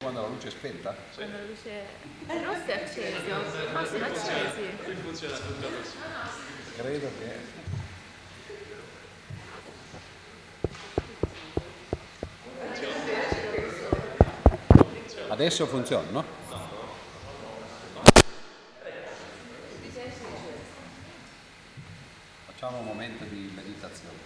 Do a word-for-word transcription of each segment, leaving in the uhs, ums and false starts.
quando la luce è spenta? Quando la luce rossa è accesa, no, sono accesi. Qui funziona tutto così. Credo che... Adesso funziona, no? Facciamo un momento di meditazione.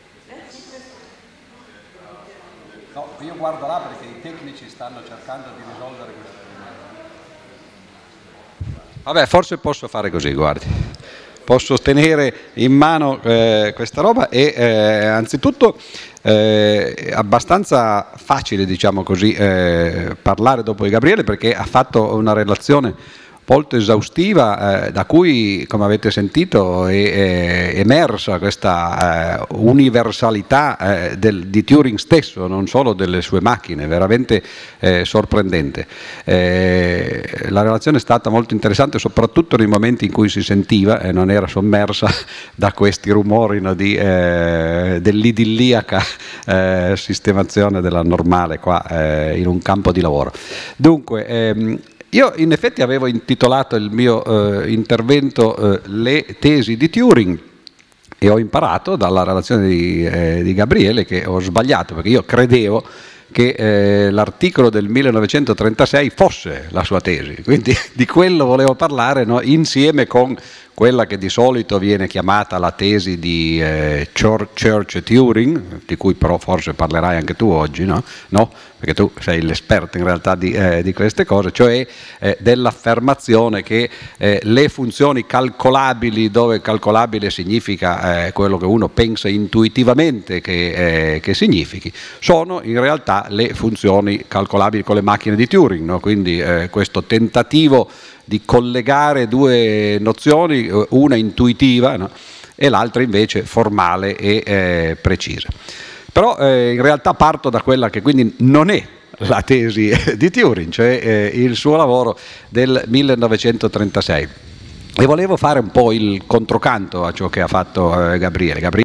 No, io guardo là perché i tecnici stanno cercando di risolvere questo problema. Vabbè, forse posso fare così, guardi. Posso tenere in mano eh, questa roba e eh, anzitutto eh, è abbastanza facile, diciamo così, eh, parlare dopo di Gabriele, perché ha fatto una relazione molto esaustiva, eh, da cui, come avete sentito, è, è emersa questa eh, universalità eh, del, di Turing stesso, non solo delle sue macchine, veramente eh, sorprendente. Eh, la relazione è stata molto interessante, soprattutto nei momenti in cui si sentiva e non era sommersa da questi rumori, no, di, eh, dell'idilliaca eh, sistemazione della normale qua eh, in un campo di lavoro. Dunque, ehm, io in effetti avevo intitolato il mio eh, intervento eh, Le tesi di Turing e ho imparato dalla relazione di, eh, di Gabriele che ho sbagliato, perché io credevo che eh, l'articolo del millenovecentotrentasei fosse la sua tesi, quindi di quello volevo parlare, no? Insieme con quella che di solito viene chiamata la tesi di eh, Church-Turing, di cui però forse parlerai anche tu oggi, no? No? Perché tu sei l'esperto in realtà di, eh, di queste cose, cioè eh, dell'affermazione che eh, le funzioni calcolabili, dove calcolabile significa eh, quello che uno pensa intuitivamente che, eh, che significhi, sono in realtà le funzioni calcolabili con le macchine di Turing, no? Quindi eh, questo tentativo di collegare due nozioni, una intuitiva, no? E l'altra invece formale e eh, precisa. Però eh, in realtà parto da quella che quindi non è la tesi di Turing, cioè eh, il suo lavoro del millenovecentotrentasei. E volevo fare un po' il controcanto a ciò che ha fatto eh, Gabriele. Gabriele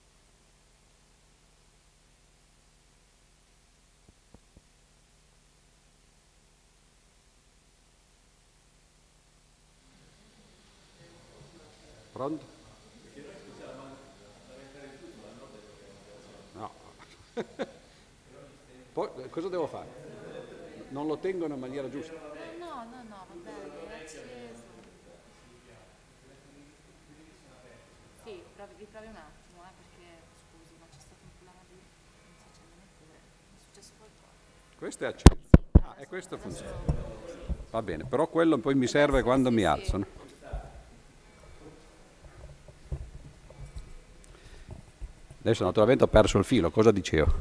Pronto? No. Poi cosa devo fare? Non lo tengono in maniera giusta? No, no, no, va bene, è acceso. Sì, provi, riprovi un attimo, eh, perché, scusi, ma c'è stato un problema di... non si accende neppure, è successo qualcosa. Questo è acceso. Ah, e questo funziona. Va bene, però quello poi mi serve quando mi alzano. Adesso naturalmente ho perso il filo, cosa dicevo?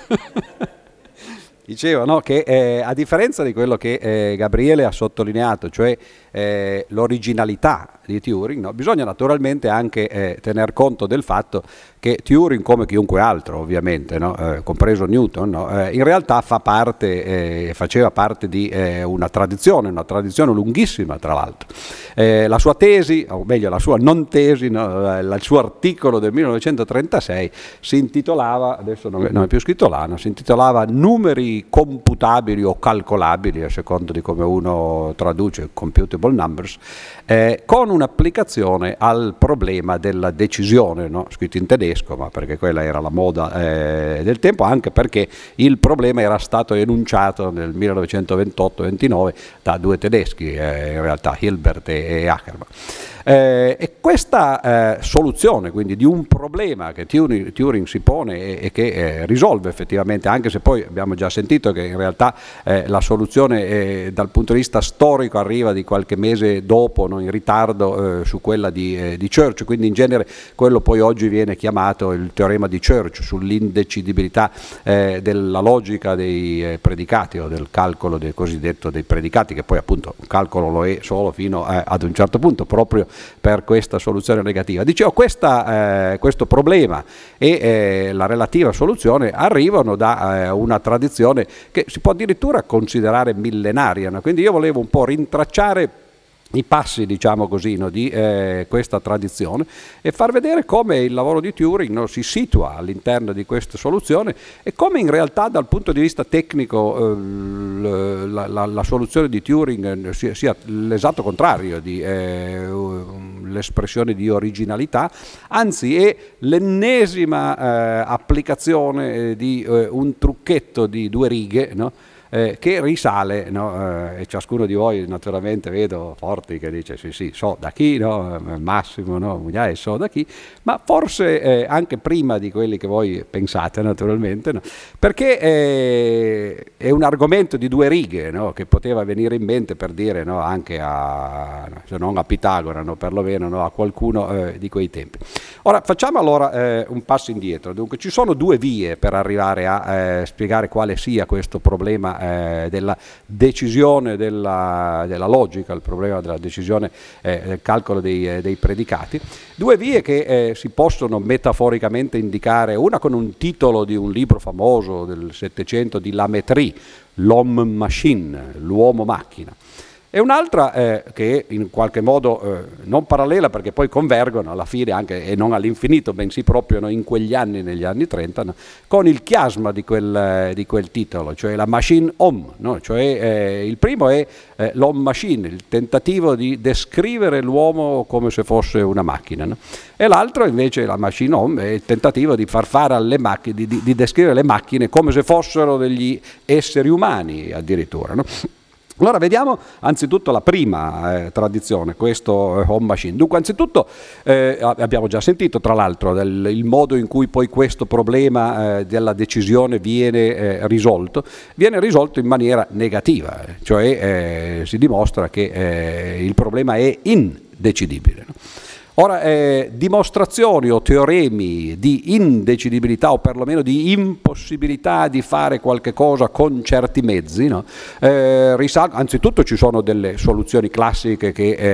Dicevo, no, che eh, a differenza di quello che eh, Gabriele ha sottolineato, cioè eh, l'originalità di Turing, no, bisogna naturalmente anche eh, tener conto del fatto che Turing, come chiunque altro ovviamente, no, eh, compreso Newton, no, eh, in realtà fa parte, eh, faceva parte di eh, una tradizione, una tradizione lunghissima tra l'altro. Eh, la sua tesi, o meglio la sua non tesi, no, il suo articolo del millenovecentotrentasei si intitolava, adesso non è, non è più scritto là, no, si intitolava Numeri computabili o calcolabili, a seconda di come uno traduce, computable numbers, eh, con un'applicazione al problema della decisione, no? Scritto in tedesco, ma perché quella era la moda eh, del tempo, anche perché il problema era stato enunciato nel millenovecentoventotto ventinove da due tedeschi, eh, in realtà Hilbert e, e Ackermann. Eh, e questa eh, soluzione quindi di un problema che Turing, Turing si pone e, e che eh, risolve effettivamente, anche se poi abbiamo già sentito che in realtà eh, la soluzione eh, dal punto di vista storico arriva di qualche mese dopo, no, in ritardo eh, su quella di, eh, di Church, quindi in genere quello poi oggi viene chiamato il teorema di Church sull'indecidibilità eh, della logica dei eh, predicati o del calcolo del cosiddetto dei predicati, che poi appunto un calcolo lo è solo fino eh, ad un certo punto, proprio per questa soluzione negativa. Dicevo, questa, eh, questo problema e eh, la relativa soluzione arrivano da eh, una tradizione che si può addirittura considerare millenaria, no? Quindi io volevo un po' rintracciare i passi, diciamo così, no, di eh, questa tradizione e far vedere come il lavoro di Turing, no, si situa all'interno di questa soluzione e come in realtà dal punto di vista tecnico eh, la, la, la soluzione di Turing sia, sia l'esatto contrario di eh, l'espressione di originalità, anzi è l'ennesima eh, applicazione di eh, un trucchetto di due righe, no? Eh, che risale, no? eh, e ciascuno di voi naturalmente vedo Forti che dice sì sì so da chi, no? Massimo, no? Mugnai so da chi, ma forse eh, anche prima di quelli che voi pensate naturalmente, no? Perché eh, è un argomento di due righe, no? Che poteva venire in mente per dire, no? Anche a, se non a Pitagora, no? Perlomeno, no? A qualcuno eh, di quei tempi. Ora facciamo allora eh, un passo indietro. Dunque ci sono due vie per arrivare a eh, spiegare quale sia questo problema Eh, della decisione della, della logica, il problema della decisione eh, del calcolo dei, eh, dei predicati, due vie che eh, si possono metaforicamente indicare, una con un titolo di un libro famoso del Settecento di Lametrie, L'homme machine, l'uomo macchina, e un'altra eh, che in qualche modo eh, non parallela perché poi convergono alla fine anche e non all'infinito, bensì proprio, no, in quegli anni, negli anni trenta, no, con il chiasma di quel, eh, di quel titolo, cioè la machine homme, no? Cioè, eh, il primo è eh, l'homme machine, il tentativo di descrivere l'uomo come se fosse una macchina, no? E l'altro invece, la machine homme, è il tentativo di far fare alle macchine, di, di, di descrivere le macchine come se fossero degli esseri umani addirittura, no? Allora vediamo anzitutto la prima eh, tradizione, questo eh, home machine. Dunque anzitutto eh, abbiamo già sentito tra l'altro il modo in cui poi questo problema eh, della decisione viene eh, risolto, viene risolto in maniera negativa, cioè eh, si dimostra che eh, il problema è indecidibile, no? Ora, eh, dimostrazioni o teoremi di indecidibilità o perlomeno di impossibilità di fare qualche cosa con certi mezzi, no? eh, risalgono, anzitutto ci sono delle soluzioni classiche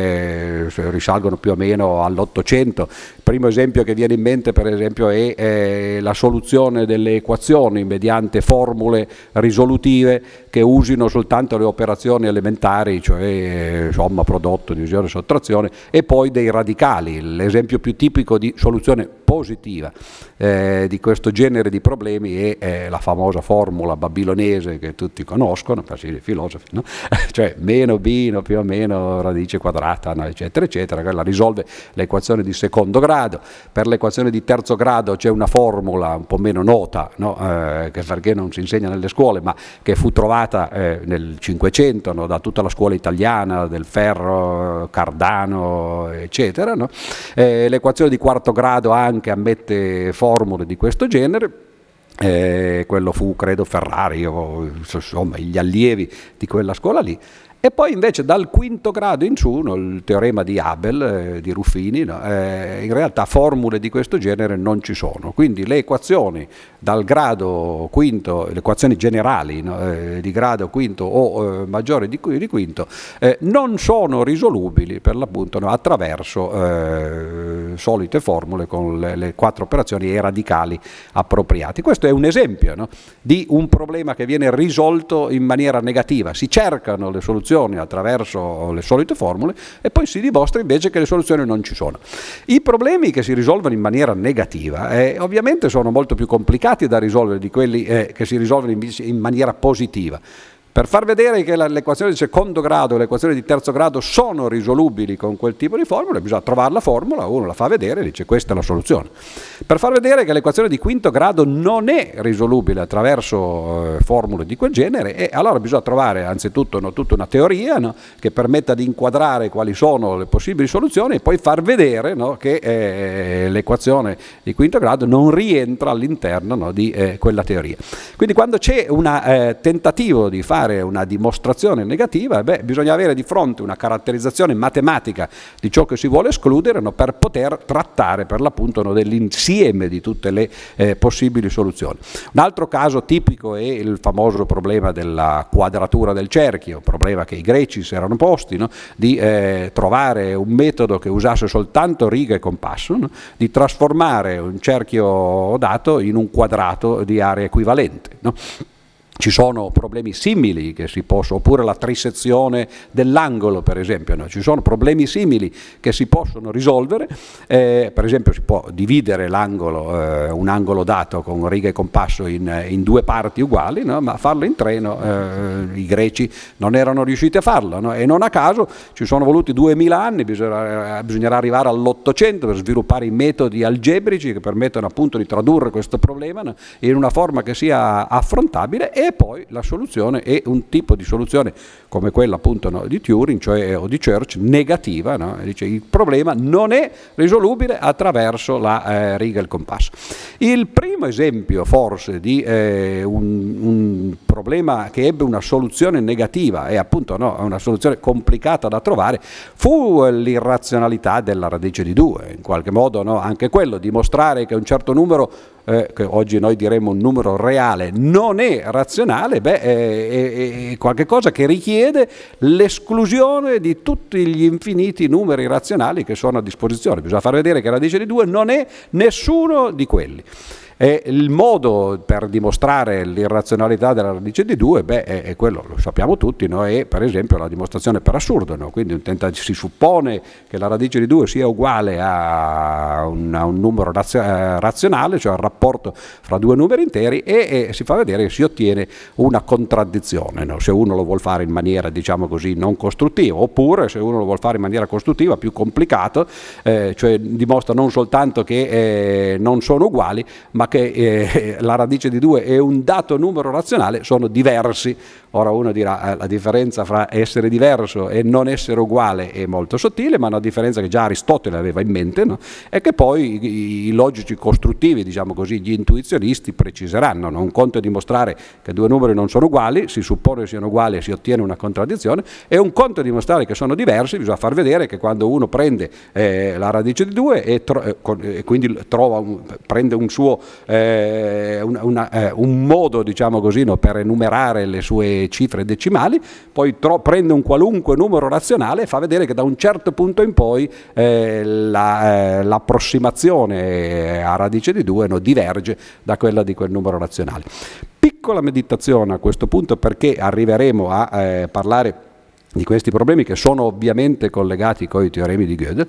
che eh, risalgono più o meno all'Ottocento. Il primo esempio che viene in mente per esempio è eh, la soluzione delle equazioni mediante formule risolutive che usino soltanto le operazioni elementari, cioè eh, somma, prodotto, divisione, sottrazione, e poi dei radicali. L'esempio più tipico di soluzione positiva eh, di questo genere di problemi è eh, la famosa formula babilonese che tutti conoscono, persino i filosofi, no? Cioè meno b no, più o meno radice quadrata, no, eccetera eccetera. Quella risolve l'equazione di secondo grado. Per l'equazione di terzo grado c'è una formula un po' meno nota, no? eh, che perché non si insegna nelle scuole, ma che fu trovata eh, nel Cinquecento, no? Da tutta la scuola italiana, del Ferro, Cardano, eccetera, no? Eh, l'equazione di quarto grado anche ammette formule di questo genere. Eh, quello fu credo Ferrari o insomma gli allievi di quella scuola lì. E poi invece dal quinto grado in su, no, il teorema di Abel, eh, di Ruffini, no, eh, in realtà formule di questo genere non ci sono. Quindi le equazioni dal grado quinto, le equazioni generali, no, eh, di grado quinto o eh, maggiore di, di quinto, eh, non sono risolubili per l'appunto, no, attraverso eh, solite formule con le, le quattro operazioni e i radicali appropriati. Questo è un esempio, no, di un problema che viene risolto in maniera negativa. Si cercano le soluzioni attraverso le solite formule e poi si dimostra invece che le soluzioni non ci sono. I problemi che si risolvono in maniera negativa eh, ovviamente sono molto più complicati da risolvere di quelli eh, che si risolvono in, in maniera positiva. Per far vedere che l'equazione di secondo grado e l'equazione di terzo grado sono risolubili con quel tipo di formula, bisogna trovare la formula, uno la fa vedere e dice questa è la soluzione. Per far vedere che l'equazione di quinto grado non è risolubile attraverso eh, formule di quel genere, e allora bisogna trovare anzitutto, no, tutta una teoria, no, che permetta di inquadrare quali sono le possibili soluzioni e poi far vedere, no, che eh, l'equazione di quinto grado non rientra all'interno, no, di eh, quella teoria. Quindi quando c'è un eh, tentativo di fare una dimostrazione negativa, beh, bisogna avere di fronte una caratterizzazione matematica di ciò che si vuole escludere, no, per poter trattare per l'appunto, no, dell'insieme di tutte le eh, possibili soluzioni. Un altro caso tipico è il famoso problema della quadratura del cerchio, problema che i greci si erano posti, no, di eh, trovare un metodo che usasse soltanto riga e compasso, no, di trasformare un cerchio dato in un quadrato di area equivalente, no? ci sono problemi simili che si possono, oppure la trisezione dell'angolo per esempio, no? Ci sono problemi simili che si possono risolvere, eh, per esempio si può dividere l'angolo, eh, un angolo dato con riga e compasso in, in due parti uguali, no? Ma farlo in tre no? eh, i greci non erano riusciti a farlo, no? E non a caso ci sono voluti duemila anni, bisognerà, bisognerà arrivare all'Ottocento per sviluppare i metodi algebrici che permettono appunto di tradurre questo problema, no? In una forma che sia affrontabile. E poi la soluzione è un tipo di soluzione come quella appunto no, di Turing, cioè o di Church, negativa, no? Dice il problema non è risolubile attraverso la eh, riga e il compasso. Il primo esempio forse di eh, un, un problema che ebbe una soluzione negativa e appunto no, una soluzione complicata da trovare fu l'irrazionalità della radice di due, in qualche modo no, anche quello, dimostrare che un certo numero Eh, che oggi noi diremmo un numero reale non è razionale, beh, è, è, è qualcosa che richiede l'esclusione di tutti gli infiniti numeri razionali che sono a disposizione. Bisogna far vedere che la radice di due non è nessuno di quelli. E il modo per dimostrare l'irrazionalità della radice di due, beh, è, è quello, lo sappiamo tutti, no? È per esempio la dimostrazione per assurdo, no? Quindi un tenta- si suppone che la radice di due sia uguale a un, a un numero razio- eh, razionale, cioè al rapporto fra due numeri interi, e, e si fa vedere che si ottiene una contraddizione, no? Se uno lo vuol fare in maniera, diciamo così, non costruttiva, oppure se uno lo vuol fare in maniera costruttiva, più complicato, eh, cioè dimostra non soltanto che eh, non sono uguali, ma che eh, la radice di due è un dato numero razionale, sono diversi. Ora uno dirà eh, la differenza fra essere diverso e non essere uguale è molto sottile, ma è una differenza che già Aristotele aveva in mente, no? E che poi i, i logici costruttivi, diciamo così, gli intuizionisti preciseranno, no? Un conto è dimostrare che due numeri non sono uguali, si suppone siano uguali e si ottiene una contraddizione, e un conto è dimostrare che sono diversi, bisogna far vedere che quando uno prende eh, la radice di due e, tro- eh, con, e quindi trova un, prende un suo Eh, una, una, eh, un modo, diciamo così, no, per enumerare le sue cifre decimali, poi tro- prende un qualunque numero razionale e fa vedere che da un certo punto in poi eh, la, eh, l'approssimazione a radice di due no, diverge da quella di quel numero razionale. Piccola meditazione a questo punto, perché arriveremo a eh, parlare di questi problemi che sono ovviamente collegati con i teoremi di Gödel.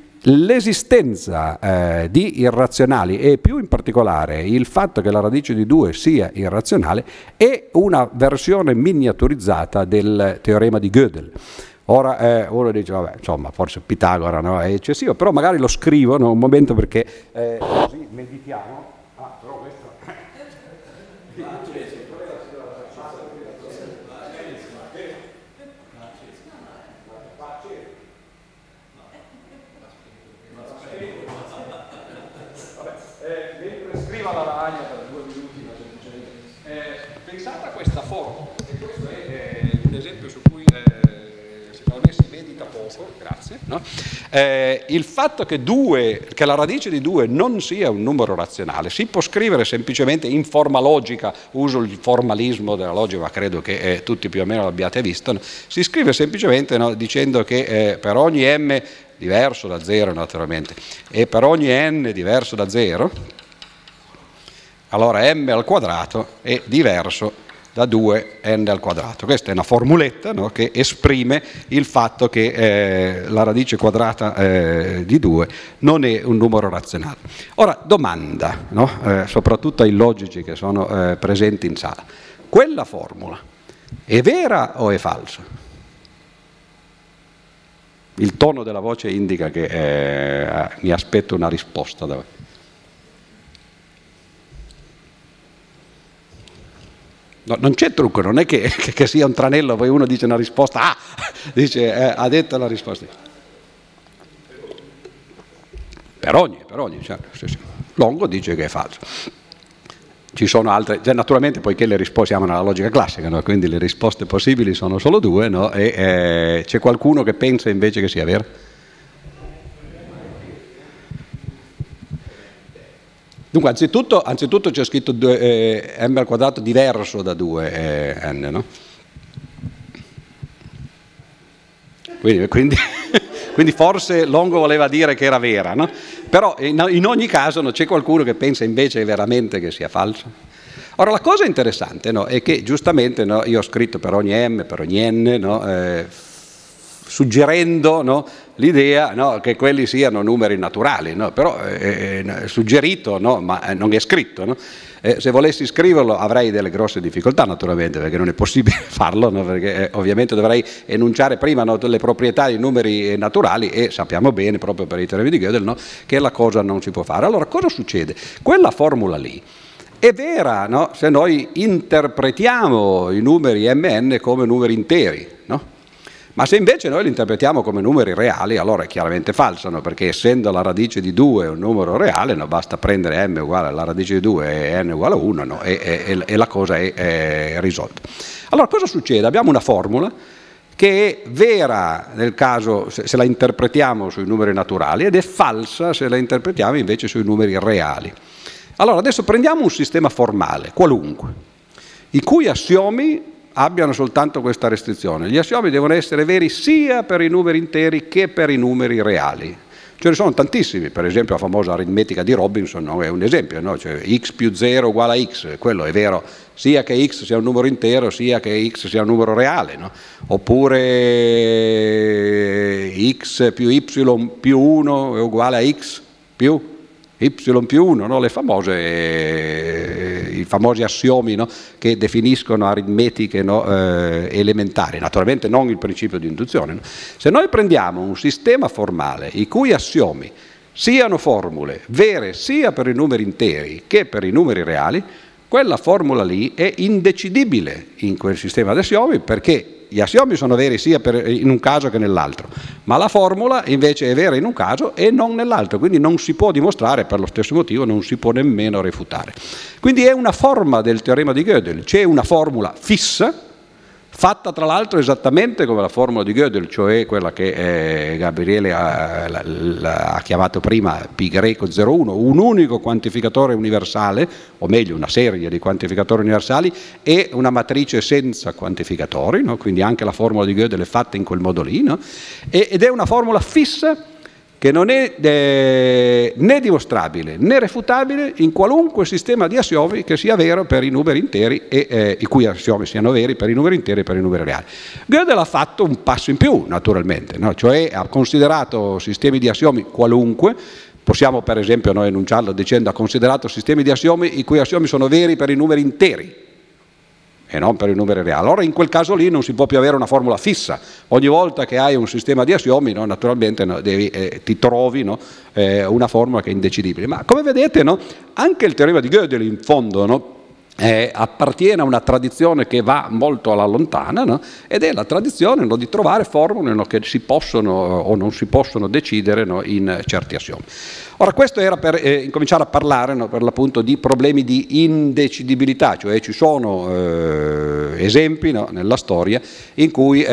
L'esistenza eh, di irrazionali e più in particolare il fatto che la radice di due sia irrazionale è una versione miniaturizzata del teorema di Gödel. Ora eh, uno dice, vabbè, insomma, forse Pitagora no, è eccessivo, però magari lo scrivo no, un momento perché eh, così meditiamo. Ah, però questo... La lavagna per due minuti, ma eh, pensate a questa forma, e questo è eh, un esempio su cui eh, secondo me si medita poco, grazie, no? eh, il fatto che, due, che la radice di due non sia un numero razionale si può scrivere semplicemente in forma logica, uso il formalismo della logica, ma credo che eh, tutti più o meno l'abbiate visto, no? Si scrive semplicemente no, dicendo che eh, per ogni m diverso da zero naturalmente e per ogni n diverso da zero, allora m al quadrato è diverso da due n al quadrato. Questa è una formuletta no, che esprime il fatto che eh, la radice quadrata eh, di due non è un numero razionale. Ora, domanda, no, eh, soprattutto ai logici che sono eh, presenti in sala. Quella formula è vera o è falsa? Il tono della voce indica che eh, mi aspetto una risposta da voi. No, non c'è trucco, non è che, che, che sia un tranello, poi uno dice una risposta, ah, dice, eh, ha detto la risposta. Per ogni, per ogni, certo, sì, sì. Longo dice che è falso. Ci sono altre, cioè, naturalmente poiché le risposte siamo nella logica classica, no? Quindi le risposte possibili sono solo due, no? E eh, c'è qualcuno che pensa invece che sia vero? Dunque, anzitutto, anzitutto c'è scritto due, eh, m al quadrato diverso da due eh, n, no? Quindi, quindi, quindi forse Longo voleva dire che era vera, no? Però in, in ogni caso non c'è qualcuno che pensa invece veramente che sia falso. Ora, la cosa interessante, no, è che giustamente, no, io ho scritto per ogni M, per ogni N, no, eh, suggerendo, no, l'idea, no, che quelli siano numeri naturali, no, però è eh, suggerito, no, ma non è scritto. No? Eh, se volessi scriverlo avrei delle grosse difficoltà naturalmente, perché non è possibile farlo, no? Perché eh, ovviamente dovrei enunciare prima, no, le proprietà dei numeri naturali, e sappiamo bene proprio per i teoremi di Gödel, no, che la cosa non si può fare. Allora cosa succede? Quella formula lì è vera, no, se noi interpretiamo i numeri M N come numeri interi, no? Ma se invece noi li interpretiamo come numeri reali, allora è chiaramente falso, no? Perché essendo la radice di due un numero reale, no? Basta prendere m uguale alla radice di due e n uguale a uno, no? e, e, e la cosa è, è risolta. Allora cosa succede? Abbiamo una formula che è vera nel caso se, se la interpretiamo sui numeri naturali, ed è falsa se la interpretiamo invece sui numeri reali. Allora adesso prendiamo un sistema formale, qualunque, i cui assiomi abbiano soltanto questa restrizione. Gli assiomi devono essere veri sia per i numeri interi che per i numeri reali. Ce ne sono tantissimi, per esempio la famosa aritmetica di Robinson, no? È un esempio, no? Cioè, x più zero uguale a x, quello è vero sia che x sia un numero intero sia che x sia un numero reale, no? Oppure x più y più uno è uguale a x più y più uno, no? Le famose, eh, i famosi assiomi, no? Che definiscono aritmetiche, no? eh, elementari, naturalmente non il principio di induzione. No? Se noi prendiamo un sistema formale i cui assiomi siano formule vere sia per i numeri interi che per i numeri reali, quella formula lì è indecidibile in quel sistema di assiomi, perché gli assiomi sono veri sia per, in un caso che nell'altro, ma la formula invece è vera in un caso e non nell'altro, quindi non si può dimostrare, per lo stesso motivo non si può nemmeno refutare. Quindi è una forma del teorema di Gödel, c'è una formula fissa, fatta tra l'altro esattamente come la formula di Gödel, cioè quella che eh, Gabriele ha, la, la, ha chiamato prima P greco zero uno, un unico quantificatore universale, o meglio una serie di quantificatori universali e una matrice senza quantificatori, no? Quindi anche la formula di Gödel è fatta in quel modo lì, no? e, ed è una formula fissa che non è eh, né dimostrabile né refutabile in qualunque sistema di assiomi che sia vero per i numeri interi e eh, i cui assiomi siano veri per i numeri interi e per i numeri reali. Gödel ha fatto un passo in più, naturalmente, no? Cioè ha considerato sistemi di assiomi qualunque. Possiamo per esempio noi enunciarlo dicendo ha considerato sistemi di assiomi i cui assiomi sono veri per i numeri interi e non per i numeri reali. Allora in quel caso lì non si può più avere una formula fissa. Ogni volta che hai un sistema di assiomi, no, naturalmente no, devi, eh, ti trovi, no, eh, una formula che è indecidibile. Ma come vedete, no, anche il teorema di Gödel in fondo, no, eh, appartiene a una tradizione che va molto alla lontana, no, ed è la tradizione, no, di trovare formule, no, che si possono o non si possono decidere, no, in certi assiomi. Ora questo era per eh, incominciare a parlare, no, per l'appunto di problemi di indecidibilità, cioè ci sono eh, esempi, no, nella storia in cui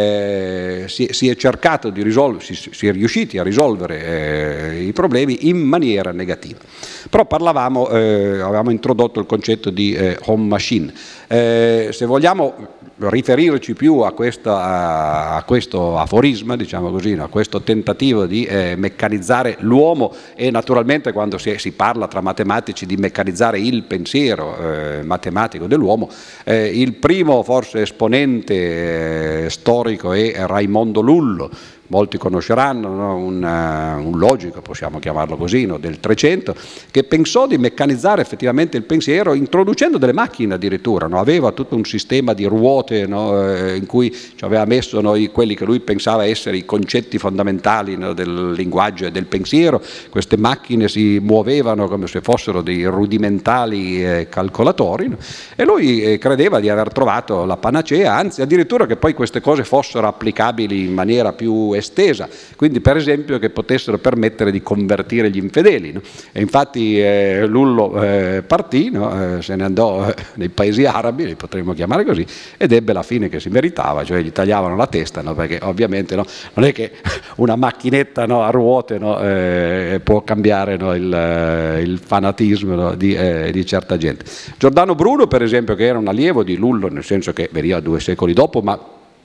eh, si, si è cercato di risolvere, si, si è riusciti a risolvere eh, i problemi in maniera negativa. Però parlavamo, eh, avevamo introdotto il concetto di eh, home machine. Eh, se vogliamo riferirci più a, questa, a, a questo aforisma, diciamo così, no? A questo tentativo di eh, meccanizzare l'uomo, e naturalmente quando si, si parla tra matematici di meccanizzare il pensiero eh, matematico dell'uomo, eh, il primo forse esponente eh, storico è Raimondo Lullo. Molti conosceranno, no? un, uh, un logico, possiamo chiamarlo così, no? del Trecento, che pensò di meccanizzare effettivamente il pensiero introducendo delle macchine addirittura, no? Aveva tutto un sistema di ruote, no? eh, in cui ci aveva messo, no, i, quelli che lui pensava essere i concetti fondamentali, no, del linguaggio e del pensiero. Queste macchine si muovevano come se fossero dei rudimentali eh, calcolatori, no? E lui eh, credeva di aver trovato la panacea, anzi addirittura che poi queste cose fossero applicabili in maniera più estesa, quindi per esempio che potessero permettere di convertire gli infedeli, no? E infatti eh, Lullo eh, partì, no? eh, se ne andò eh, nei paesi arabi, li potremmo chiamare così, ed ebbe la fine che si meritava, cioè gli tagliavano la testa, no? Perché ovviamente, no, non è che una macchinetta, no, a ruote, no, eh, può cambiare, no, il, il fanatismo, no, di, eh, di certa gente. Giordano Bruno per esempio, che era un allievo di Lullo, nel senso che veniva due secoli dopo, ma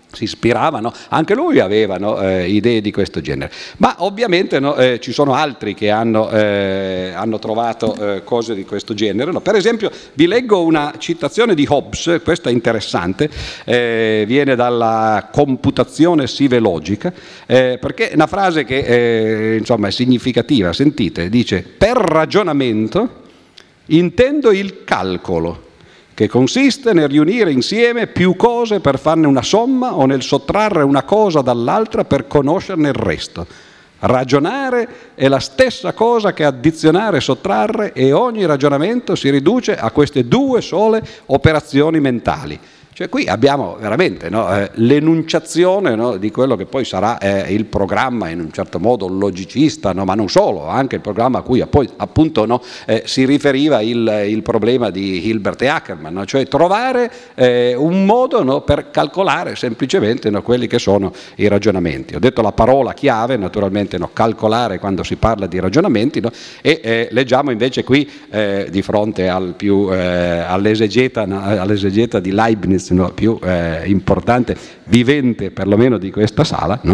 si ispiravano, anche lui aveva no, eh, idee di questo genere, ma ovviamente no, eh, ci sono altri che hanno, eh, hanno trovato eh, cose di questo genere, no? Per esempio vi leggo una citazione di Hobbes, questa è interessante, eh, viene dalla computazione sivelogica, eh, perché è una frase che eh, insomma è significativa, sentite, dice: per ragionamento intendo il calcolo, che consiste nel riunire insieme più cose per farne una somma o nel sottrarre una cosa dall'altra per conoscerne il resto. Ragionare è la stessa cosa che addizionare e sottrarre, e ogni ragionamento si riduce a queste due sole operazioni mentali. Cioè qui abbiamo veramente no, eh, l'enunciazione no, di quello che poi sarà eh, il programma, in un certo modo logicista, no, ma non solo, anche il programma a cui poi appunto no, eh, si riferiva il, il problema di Hilbert e Ackermann, no? Cioè trovare eh, un modo no, per calcolare semplicemente no, quelli che sono i ragionamenti. Ho detto la parola chiave, naturalmente no, calcolare quando si parla di ragionamenti, no? E eh, leggiamo invece qui eh, di fronte al più, eh, all'esegeta, no, all'esegeta di Leibniz, no, più eh, importante, vivente perlomeno di questa sala, no?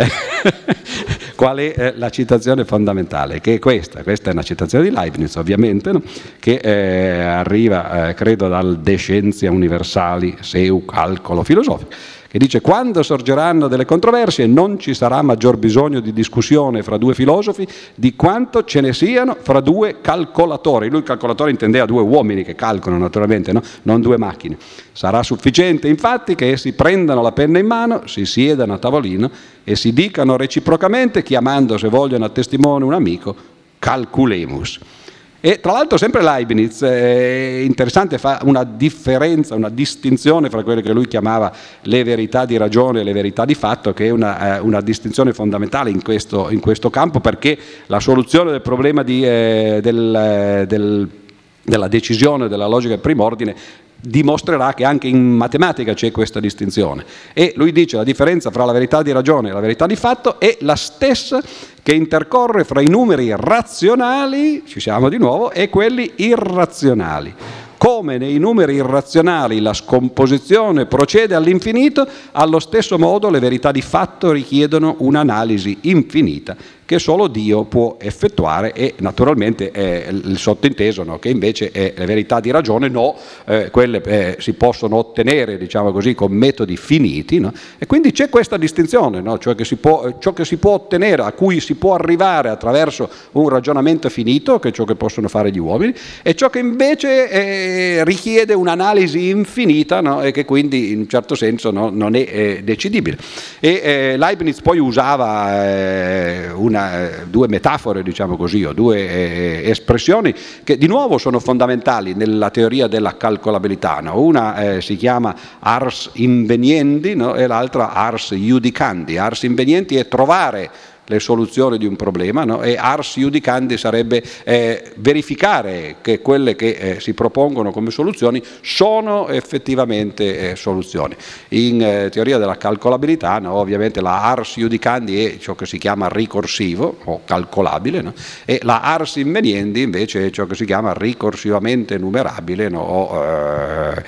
Qual è eh, la citazione fondamentale? Che è questa, questa è una citazione di Leibniz ovviamente, no? Che eh, arriva eh, credo dal De Scientia Universali Seu Calcolo Filosofico, che dice: quando sorgeranno delle controversie non ci sarà maggior bisogno di discussione fra due filosofi di quanto ce ne siano fra due calcolatori. Lui il calcolatore intendeva due uomini che calcolano naturalmente, no? Non due macchine. Sarà sufficiente infatti che essi prendano la penna in mano, si siedano a tavolino e si dicano reciprocamente, chiamando se vogliono a testimone un amico, calculemus. E tra l'altro sempre Leibniz, è interessante, fa una differenza, una distinzione fra quelle che lui chiamava le verità di ragione e le verità di fatto, che è una, una distinzione fondamentale in questo, in questo campo, perché la soluzione del problema di, eh, del, del, della decisione della logica del primordine dimostrerà che anche in matematica c'è questa distinzione. E lui dice: la differenza fra la verità di ragione e la verità di fatto è la stessa che intercorre fra i numeri razionali, ci siamo di nuovo, e quelli irrazionali. Come nei numeri irrazionali la scomposizione procede all'infinito, allo stesso modo le verità di fatto richiedono un'analisi infinita che solo Dio può effettuare, e naturalmente è il sottinteso no, che invece è le verità di ragione no, eh, quelle eh, si possono ottenere, diciamo così, con metodi finiti, no? E quindi c'è questa distinzione, no? Cioè che si può, ciò che si può ottenere, a cui si può arrivare attraverso un ragionamento finito, che è ciò che possono fare gli uomini, e ciò che invece eh, richiede un'analisi infinita, no? E che quindi in un certo senso no, non è eh, decidibile. E eh, Leibniz poi usava eh, una due metafore, diciamo così, o due eh, espressioni che di nuovo sono fondamentali nella teoria della calcolabilità, no? Una eh, si chiama ars inveniendi, no? E l'altra ars iudicandi. Ars inveniendi è trovare le soluzioni di un problema, no? E ars iudicandi sarebbe eh, verificare che quelle che eh, si propongono come soluzioni sono effettivamente eh, soluzioni. In eh, teoria della calcolabilità, no? Ovviamente la ars iudicandi è ciò che si chiama ricorsivo o calcolabile, no? E la ars inveniendi invece è ciò che si chiama ricorsivamente numerabile, no? O eh,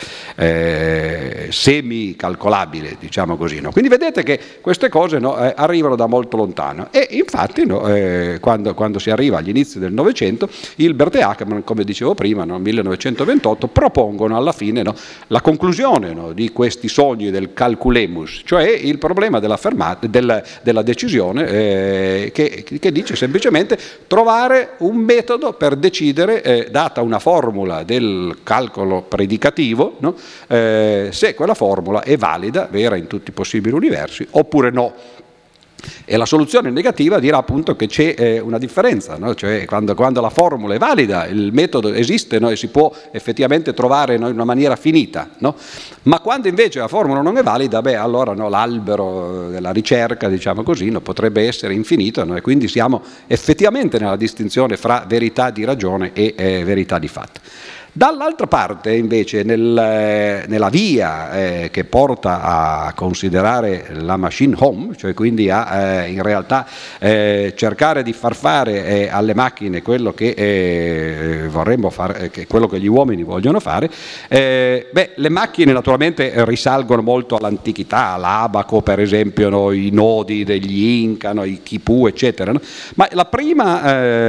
eh, semicalcolabile, diciamo così, no? Quindi vedete che queste cose no, eh, arrivano da molto lontano. E infatti no, eh, quando, quando si arriva agli inizi del Novecento, Hilbert e Ackermann, come dicevo prima, no, millenovecentoventotto, propongono alla fine no, la conclusione no, di questi sogni del calculemus, cioè il problema della, fermata, del, della decisione eh, che, che dice semplicemente trovare un metodo per decidere, eh, data una formula del calcolo predicativo, no, eh, se quella formula è valida, vera in tutti i possibili universi, oppure no. E la soluzione negativa dirà appunto che c'è eh, una differenza, no? Cioè quando, quando la formula è valida, il metodo esiste, no? E si può effettivamente trovare no? in una maniera finita, no? Ma quando invece la formula non è valida, beh allora no, l'albero della ricerca, diciamo così, no? Potrebbe essere infinito, no? E quindi siamo effettivamente nella distinzione fra verità di ragione e eh, verità di fatto. Dall'altra parte invece nel, nella via eh, che porta a considerare la machine home, cioè quindi a eh, in realtà eh, cercare di far fare eh, alle macchine quello che eh, vorremmo fare, che quello che gli uomini vogliono fare, eh, beh, le macchine naturalmente risalgono molto all'antichità, all'abaco per esempio, no? I nodi degli Inca, no? I Kipu eccetera, no? Ma la prima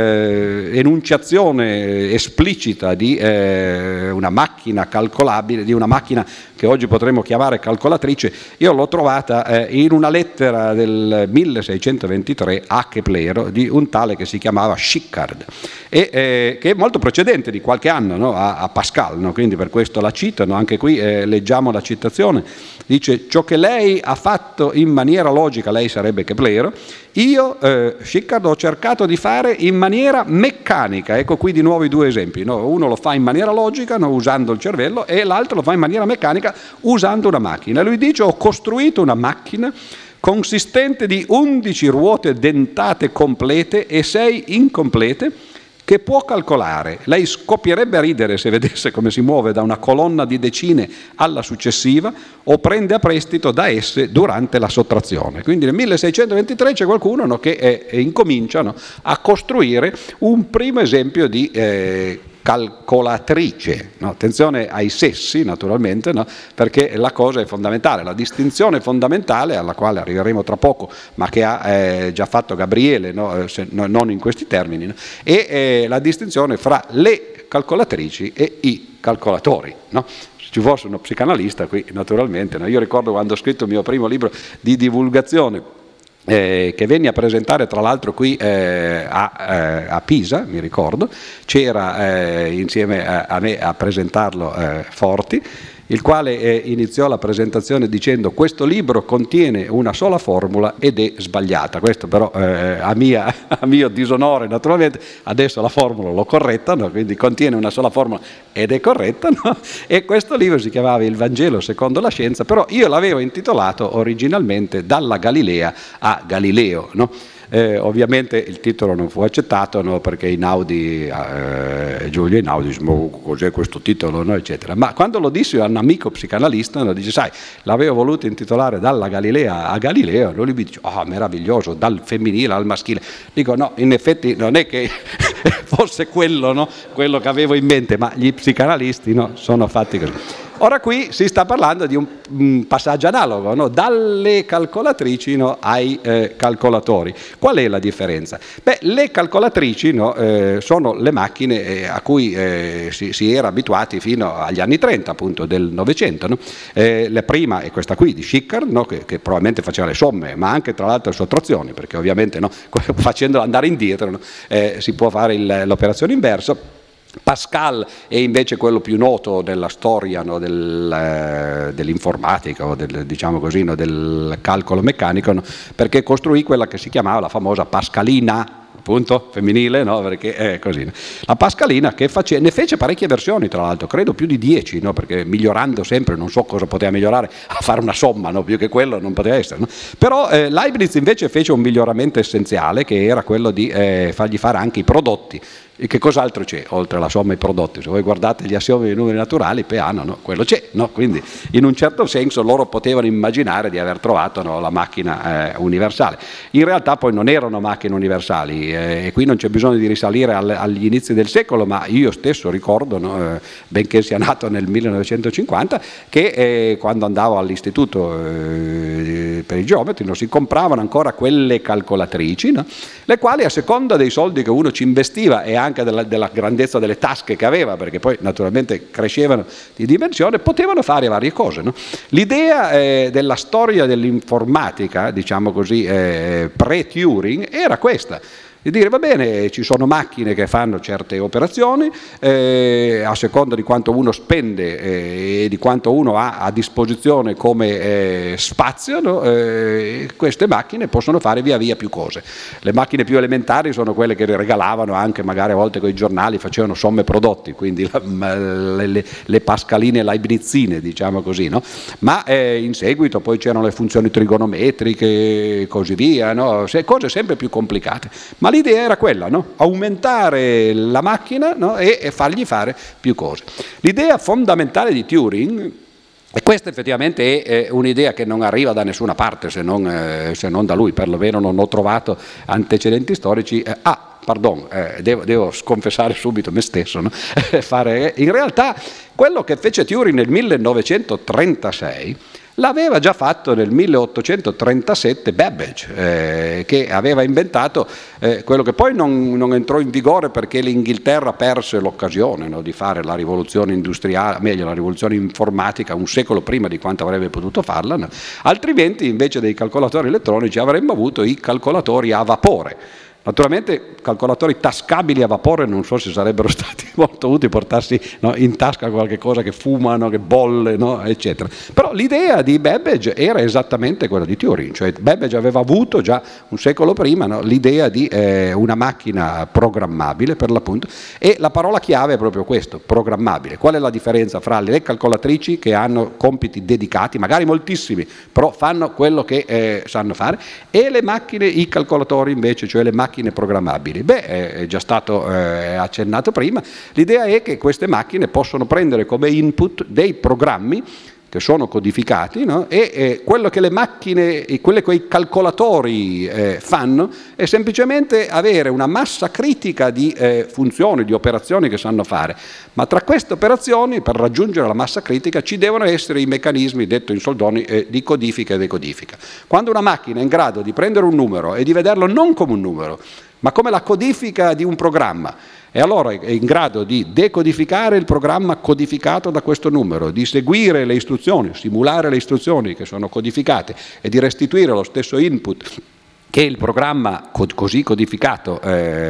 eh, enunciazione esplicita di eh, una macchina calcolabile, di una macchina che oggi potremmo chiamare calcolatrice, io l'ho trovata eh, in una lettera del milleseicentoventitré a Keplero di un tale che si chiamava Schickard, e, eh, che è molto precedente di qualche anno, no? a, a Pascal, no? Quindi per questo la citano, anche qui eh, leggiamo la citazione, dice: ciò che lei ha fatto in maniera logica, lei sarebbe Keplero, io eh, Schickard ho cercato di fare in maniera meccanica. Ecco qui di nuovo i due esempi, no? Uno lo fa in maniera logica, no? usando il cervello, e l'altro lo fa in maniera meccanica usando una macchina. Lui dice: ho costruito una macchina consistente di undici ruote dentate complete e sei incomplete, che può calcolare. Lei scoppierebbe a ridere se vedesse come si muove da una colonna di decine alla successiva, o prende a prestito da esse durante la sottrazione. Quindi nel milleseicentoventitré c'è qualcuno, no, che è, è, incomincia, no, a costruire un primo esempio di eh, calcolatrice, no? Attenzione ai sessi naturalmente, no? Perché la cosa è fondamentale, la distinzione fondamentale alla quale arriveremo tra poco, ma che ha eh, già fatto Gabriele, no? Se, no, non in questi termini, no? è eh, la distinzione fra le calcolatrici e i calcolatori, no? Se ci fosse uno psicanalista qui naturalmente, no? Io ricordo quando ho scritto il mio primo libro di divulgazione, Eh, che venni a presentare tra l'altro qui eh, a, eh, a Pisa, mi ricordo, c'era eh, insieme a, a me a presentarlo eh, Forti, il quale eh, iniziò la presentazione dicendo: questo libro contiene una sola formula ed è sbagliata. Questo però eh, a, mia, a mio disonore naturalmente, adesso la formula l'ho corretta, no? Quindi contiene una sola formula ed è corretta, no? E questo libro si chiamava Il Vangelo secondo la scienza, però io l'avevo intitolato originalmente Dalla Galilea a Galileo, no? Eh, ovviamente il titolo non fu accettato, no? Perché Einaudi, eh, Giulio Einaudi dice: ma cos'è questo titolo, no? Eccetera. Ma quando lo dissi a un amico psicanalista, no? Dice: sai, l'avevo voluto intitolare Dalla Galilea a Galileo. Lui mi dice: oh, meraviglioso, dal femminile al maschile. Dico: no, in effetti non è che fosse quello, no? Quello che avevo in mente, ma gli psicanalisti, no? Sono fatti così. Ora qui si sta parlando di un, un passaggio analogo, no? Dalle calcolatrici, no, ai eh, calcolatori. Qual è la differenza? Beh, le calcolatrici, no, eh, sono le macchine eh, a cui eh, si, si era abituati fino agli anni trenta, appunto, del Novecento. No? Eh, la prima è questa qui di Schickard, no, che, che probabilmente faceva le somme, ma anche tra l'altro le sottrazioni, perché ovviamente, no, facendolo andare indietro, no, eh, si può fare il, l'operazione inversa. Pascal è invece quello più noto della storia, no, del, eh, dell'informatica o del, diciamo così, no, del calcolo meccanico, no, perché costruì quella che si chiamava la famosa Pascalina, appunto femminile, no? Perché è così. La Pascalina, che face, ne fece parecchie versioni, tra l'altro, credo più di dieci, no? Perché migliorando sempre, non so cosa poteva migliorare, a fare una somma, no? Più che quello non poteva essere. No? Però eh, Leibniz invece fece un miglioramento essenziale, che era quello di eh, fargli fare anche i prodotti. E che cos'altro c'è oltre alla somma e i prodotti? Se voi guardate gli assiomi dei numeri naturali, Peano, no? Quello c'è, no? Quindi in un certo senso loro potevano immaginare di aver trovato, no, la macchina eh, universale. In realtà poi non erano macchine universali, eh, e qui non c'è bisogno di risalire al, agli inizi del secolo, ma io stesso ricordo, no, eh, benché sia nato nel millenovecentocinquanta, che eh, quando andavo all'istituto eh, per i geometri, no, si compravano ancora quelle calcolatrici, no? Le quali a seconda dei soldi che uno ci investiva e anche della, della grandezza delle tasche che aveva, perché poi naturalmente crescevano di dimensione, potevano fare varie cose. No? L'idea eh, della storia dell'informatica, diciamo così, eh, pre-Turing, era questa. Di dire: va bene, ci sono macchine che fanno certe operazioni, eh, a seconda di quanto uno spende eh, e di quanto uno ha a disposizione come eh, spazio, no? eh, queste macchine possono fare via via più cose. Le macchine più elementari sono quelle che regalavano anche magari a volte con i giornali, facevano somme prodotti, quindi la, le, le, le pascaline leibnizine, diciamo così, no? Ma eh, in seguito poi c'erano le funzioni trigonometriche e così via, no? Cose sempre più complicate. Ma ma l'idea era quella, no? Aumentare la macchina, no? e, e fargli fare più cose. L'idea fondamentale di Turing, e questa effettivamente è, è un'idea che non arriva da nessuna parte se non, eh, se non da lui, perlomeno non ho trovato antecedenti storici. Eh, ah, pardon, eh, devo, devo sconfessare subito me stesso, no? Fare, in realtà quello che fece Turing nel millenovecentotrentasei l'aveva già fatto nel milleottocentotrentasette Babbage, eh, che aveva inventato eh, quello che poi non, non entrò in vigore perché l'Inghilterra perse l'occasione, no, di fare la rivoluzione industriale, meglio la rivoluzione informatica un secolo prima di quanto avrebbe potuto farla, no? Altrimenti invece dei calcolatori elettronici avremmo avuto i calcolatori a vapore. Naturalmente calcolatori tascabili a vapore non so se sarebbero stati molto utili, portarsi, no, in tasca qualche cosa che fumano, che bolle, no, eccetera. Però l'idea di Babbage era esattamente quella di Turing, cioè Babbage aveva avuto già un secolo prima, no, l'idea di eh, una macchina programmabile per l'appunto, e la parola chiave è proprio questo, programmabile. Qual è la differenza fra le calcolatrici che hanno compiti dedicati, magari moltissimi, però fanno quello che eh, sanno fare, e le macchine, i calcolatori invece, cioè le macchine programmabili? Beh, è già stato eh, accennato prima, l'idea è che queste macchine possono prendere come input dei programmi che sono codificati, no? e eh, quello che le macchine, quello che i calcolatori eh, fanno è semplicemente avere una massa critica di eh, funzioni, di operazioni che sanno fare, ma tra queste operazioni, per raggiungere la massa critica, ci devono essere i meccanismi, detto in soldoni, eh, di codifica e decodifica. Quando una macchina è in grado di prendere un numero e di vederlo non come un numero, ma come la codifica di un programma, e allora è in grado di decodificare il programma codificato da questo numero, di seguire le istruzioni, simulare le istruzioni che sono codificate e di restituire lo stesso input che il programma così codificato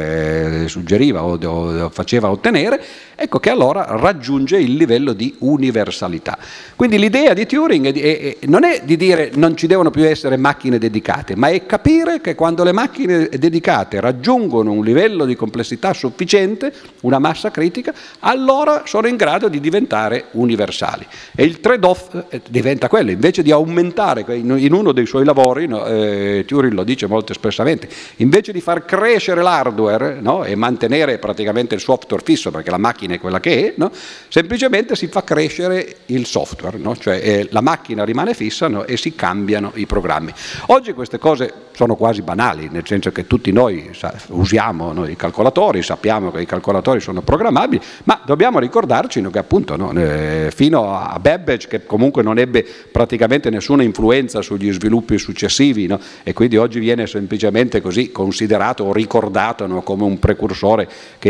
eh, suggeriva o, o faceva ottenere, ecco che allora raggiunge il livello di universalità. Quindi l'idea di Turing è di, è, è, non è di dire non ci devono più essere macchine dedicate, ma è capire che quando le macchine dedicate raggiungono un livello di complessità sufficiente, una massa critica, allora sono in grado di diventare universali. E il trade-off diventa quello, invece di aumentare, in uno dei suoi lavori, no, eh, Turing lo dice molto espressamente, invece di far crescere l'hardware, no, e mantenere praticamente il software fisso, perché la macchina è quella che è, no, semplicemente si fa crescere il software, no, cioè eh, la macchina rimane fissa, no, e si cambiano i programmi. Oggi queste cose sono quasi banali, nel senso che tutti noi sa, usiamo no, i calcolatori, sappiamo che i calcolatori sono programmabili, ma dobbiamo ricordarci no, che appunto no, eh, fino a Babbage, che comunque non ebbe praticamente nessuna influenza sugli sviluppi successivi, no, e quindi oggi viene semplicemente così considerato o ricordato no, come un precursore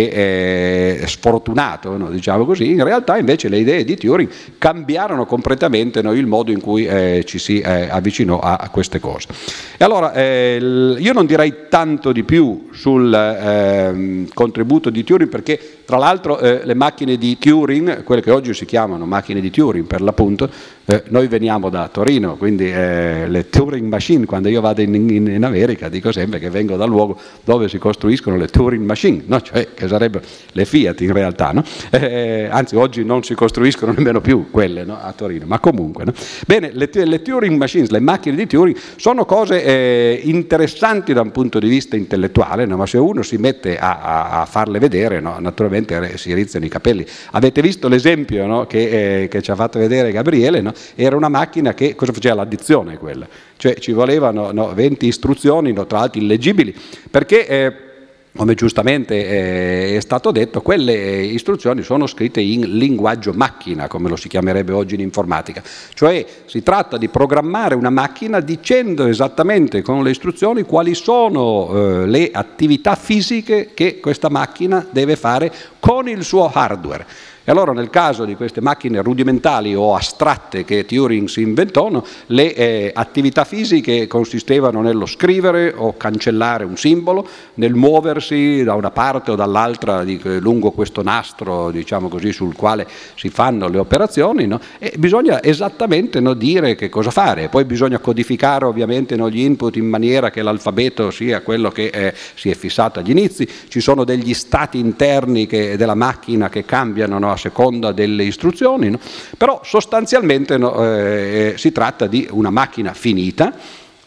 che è sfortunato, no, diciamo così. In realtà invece le idee di Turing cambiarono completamente no, il modo in cui eh, ci si eh, avvicinò a, a queste cose. E allora eh, io non direi tanto di più sul eh, contributo di Turing, perché tra l'altro eh, le macchine di Turing, quelle che oggi si chiamano macchine di Turing per l'appunto, eh, noi veniamo da Torino, quindi eh, le Turing Machine, quando io vado in, in, in America dico sempre che vengo dal luogo dove si costruiscono le Turing Machine, no? Cioè che sarebbero le Fiat in realtà, no? eh, anzi oggi non si costruiscono nemmeno più quelle no? a Torino, ma comunque. No? Bene, le, le Turing Machines, le macchine di Turing, sono cose eh, interessanti da un punto di vista intellettuale, no? Ma se uno si mette a, a, a farle vedere, no? Naturalmente si rizzano i capelli. Avete visto l'esempio no? che, eh, che ci ha fatto vedere Gabriele, no? Era una macchina che cosa faceva? L'addizione quella, cioè ci volevano no, venti istruzioni, no, tra l'altro illeggibili, perché eh, come giustamente eh, è stato detto, quelle istruzioni sono scritte in linguaggio macchina, come lo si chiamerebbe oggi in informatica, cioè si tratta di programmare una macchina dicendo esattamente con le istruzioni quali sono eh, le attività fisiche che questa macchina deve fare con il suo hardware. E allora nel caso di queste macchine rudimentali o astratte che Turing si inventò, no, le eh, attività fisiche consistevano nello scrivere o cancellare un simbolo, nel muoversi da una parte o dall'altra di, lungo questo nastro, diciamo così, sul quale si fanno le operazioni, no, e bisogna esattamente no, dire che cosa fare. Poi bisogna codificare ovviamente no, gli input in maniera che l'alfabeto sia quello che eh, si è fissato agli inizi. Ci sono degli stati interni che, della macchina che cambiano no, a seconda delle istruzioni, no? Però sostanzialmente no, eh, si tratta di una macchina finita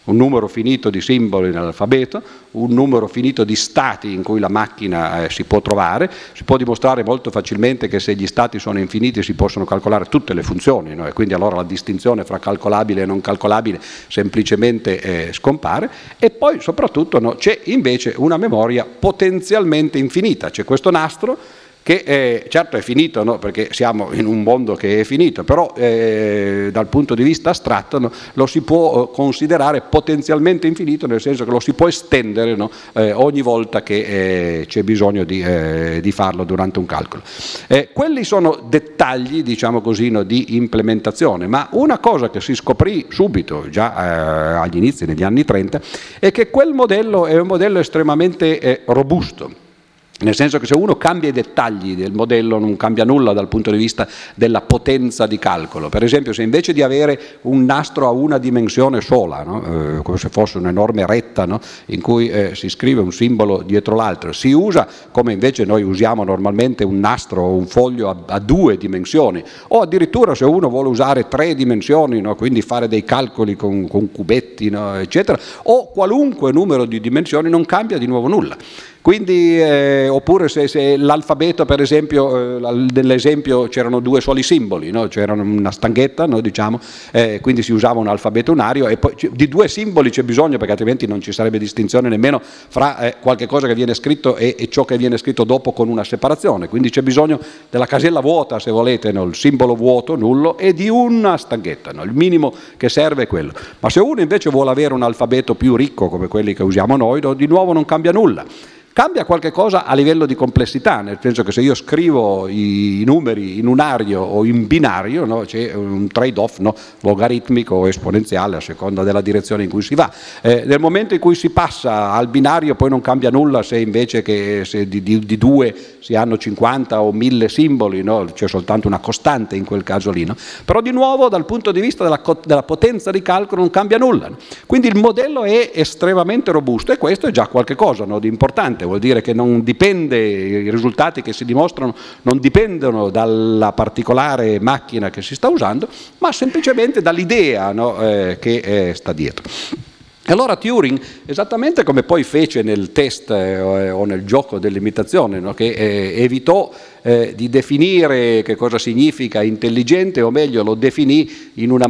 un numero finito di simboli nell'alfabeto, un numero finito di stati in cui la macchina eh, si può trovare. Si può dimostrare molto facilmente che se gli stati sono infiniti si possono calcolare tutte le funzioni, no? E quindi allora la distinzione fra calcolabile e non calcolabile semplicemente eh, scompare. E poi soprattutto, no, c'è invece una memoria potenzialmente infinita, c'è questo nastro che eh, certo è finito, no? Perché siamo in un mondo che è finito, però eh, dal punto di vista astratto, no? Lo si può eh, considerare potenzialmente infinito, nel senso che lo si può estendere, no? eh, ogni volta che eh, c'è bisogno di, eh, di farlo durante un calcolo. Eh, quelli sono dettagli, diciamo così, no? Di implementazione, ma una cosa che si scoprì subito, già eh, agli inizi, negli anni trenta, è che quel modello è un modello estremamente eh, robusto. Nel senso che se uno cambia i dettagli del modello non cambia nulla dal punto di vista della potenza di calcolo. Per esempio, se invece di avere un nastro a una dimensione sola, no? eh, come se fosse un'enorme retta, no? In cui eh, si scrive un simbolo dietro l'altro, si usa, come invece noi usiamo normalmente, un nastro o un foglio a, a due dimensioni, o addirittura se uno vuole usare tre dimensioni, no? Quindi fare dei calcoli con, con cubetti, no? Eccetera, o qualunque numero di dimensioni, non cambia di nuovo nulla. Quindi, eh, oppure se, se l'alfabeto, per esempio, eh, nell'esempio c'erano due soli simboli, no? C'era una stanghetta, no? Diciamo, eh, quindi si usava un alfabeto unario, e poi di due simboli c'è bisogno, perché altrimenti non ci sarebbe distinzione nemmeno fra eh, qualche cosa che viene scritto e, e ciò che viene scritto dopo, con una separazione. Quindi c'è bisogno della casella vuota, se volete, no? Il simbolo vuoto, nullo, e di una stanghetta, no? Il minimo che serve è quello. Ma se uno invece vuole avere un alfabeto più ricco come quelli che usiamo noi, no? Di nuovo non cambia nulla. Cambia qualche cosa a livello di complessità, nel senso che se io scrivo i numeri in unario o in binario, no, c'è un trade-off, no, logaritmico o esponenziale a seconda della direzione in cui si va. Eh, nel momento in cui si passa al binario poi non cambia nulla se invece che se di, di, di due si hanno cinquanta o mille simboli, no, c'è soltanto una costante in quel caso lì. No? Però di nuovo dal punto di vista della, della potenza di calcolo non cambia nulla. No? Quindi il modello è estremamente robusto, e questo è già qualche cosa, no, di importante. Vuol dire che non dipende, i risultati che si dimostrano non dipendono dalla particolare macchina che si sta usando, ma semplicemente dall'idea, no, eh, che eh, sta dietro. E allora Turing, esattamente come poi fece nel test eh, o nel gioco dell'imitazione, no, che eh, evitò eh, di definire che cosa significa intelligente, o meglio lo definì in una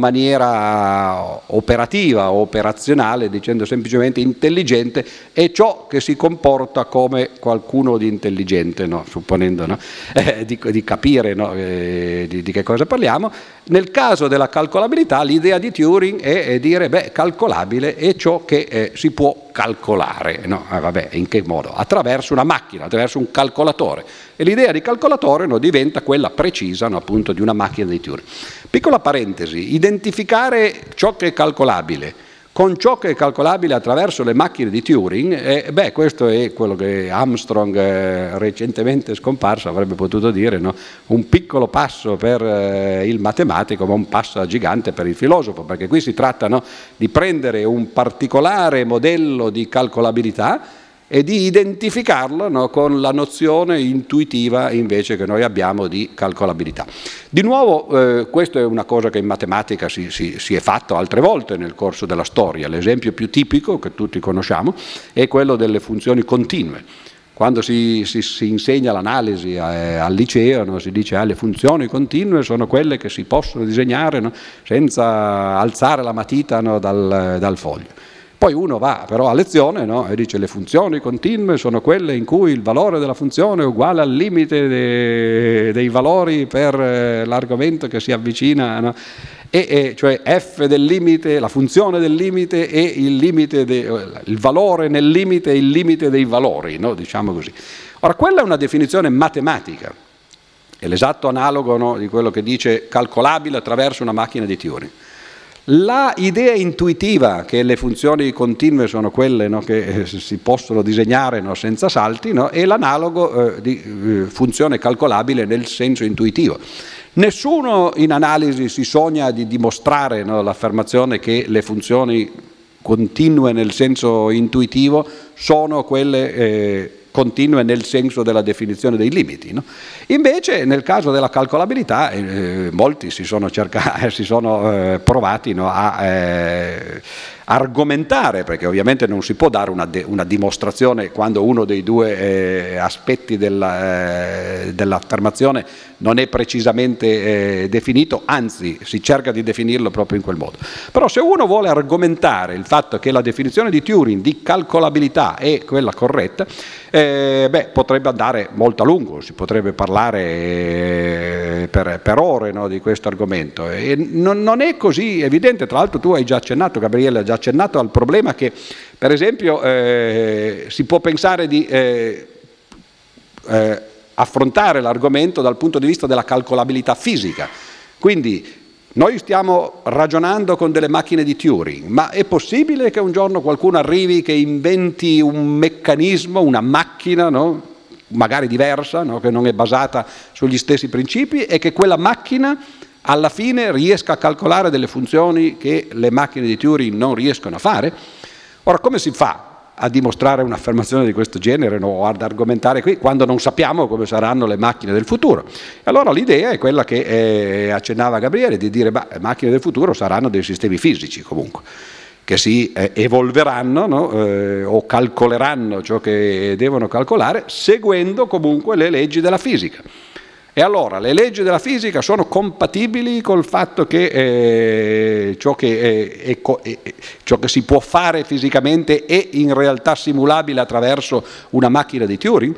maniera operativa o operazionale, dicendo semplicemente intelligente è ciò che si comporta come qualcuno di intelligente, no, supponendo, no, eh, di, di capire, no, eh, di, di che cosa parliamo. Nel caso della calcolabilità l'idea di Turing è, è dire beh, calcolabile è ciò che eh, si può calcolare, no? Ah, vabbè, in che modo? Attraverso una macchina, attraverso un calcolatore, e l'idea di calcolatore, no, diventa quella precisa, no, appunto di una macchina di Turing. Piccola parentesi, identificare ciò che è calcolabile con ciò che è calcolabile attraverso le macchine di Turing, eh, beh, questo è quello che Armstrong, eh, recentemente scomparso, avrebbe potuto dire, no? Un piccolo passo per eh, il matematico, ma un passo gigante per il filosofo, perché qui si tratta, no, di prendere un particolare modello di calcolabilità e di identificarlo, no, con la nozione intuitiva invece che noi abbiamo di calcolabilità. Di nuovo eh, questa è una cosa che in matematica si, si, si è fatto altre volte nel corso della storia. L'esempio più tipico che tutti conosciamo è quello delle funzioni continue. Quando si, si, si insegna l'analisi eh, al liceo, no, si dice che ah, le funzioni continue sono quelle che si possono disegnare, no, senza alzare la matita, no, dal, dal foglio. Poi uno va però a lezione, no, e dice le funzioni continue sono quelle in cui il valore della funzione è uguale al limite de, dei valori per eh, l'argomento che si avvicina, no? E, e, cioè f del limite, la funzione del limite e il, limite de, il valore nel limite e il limite dei valori, no? Diciamo così. Ora, quella è una definizione matematica, è l'esatto analogo, no, di quello che dice calcolabile attraverso una macchina di Turing. La idea intuitiva che le funzioni continue sono quelle, no, che si possono disegnare, no, senza salti, no, è l'analogo eh, di eh, funzione calcolabile nel senso intuitivo. Nessuno in analisi si sogna di dimostrare, no, l'affermazione che le funzioni continue nel senso intuitivo sono quelle eh, continue nel senso della definizione dei limiti, no? Invece nel caso della calcolabilità eh, molti si sono, cercati, si sono eh, provati, no, a, eh, argomentare, perché ovviamente non si può dare una, una dimostrazione quando uno dei due eh, aspetti della, eh, dell'affermazione non è precisamente eh, definito, anzi si cerca di definirlo proprio in quel modo. Però se uno vuole argomentare il fatto che la definizione di Turing di calcolabilità è quella corretta, eh, beh, potrebbe andare molto a lungo, si potrebbe parlare eh, per, per ore, no, di questo argomento, e non, non è così evidente. Tra l'altro tu hai già accennato, Gabriele ha già accennato al problema che per esempio eh, si può pensare di eh, eh, affrontare l'argomento dal punto di vista della calcolabilità fisica. Quindi noi stiamo ragionando con delle macchine di Turing, ma è possibile che un giorno qualcuno arrivi che inventi un meccanismo, una macchina, no? Magari diversa, no? Che non è basata sugli stessi principi, e che quella macchina alla fine riesca a calcolare delle funzioni che le macchine di Turing non riescono a fare? Ora, come si fa a dimostrare un'affermazione di questo genere, no, o ad argomentare qui, quando non sappiamo come saranno le macchine del futuro? Allora l'idea è quella che eh, accennava Gabriele, di dire che le macchine del futuro saranno dei sistemi fisici comunque, che si eh, evolveranno, no, eh, o calcoleranno ciò che devono calcolare, seguendo comunque le leggi della fisica. E allora le leggi della fisica sono compatibili col fatto che, eh, ciò, che è, è, è, ciò che si può fare fisicamente è in realtà simulabile attraverso una macchina di Turing?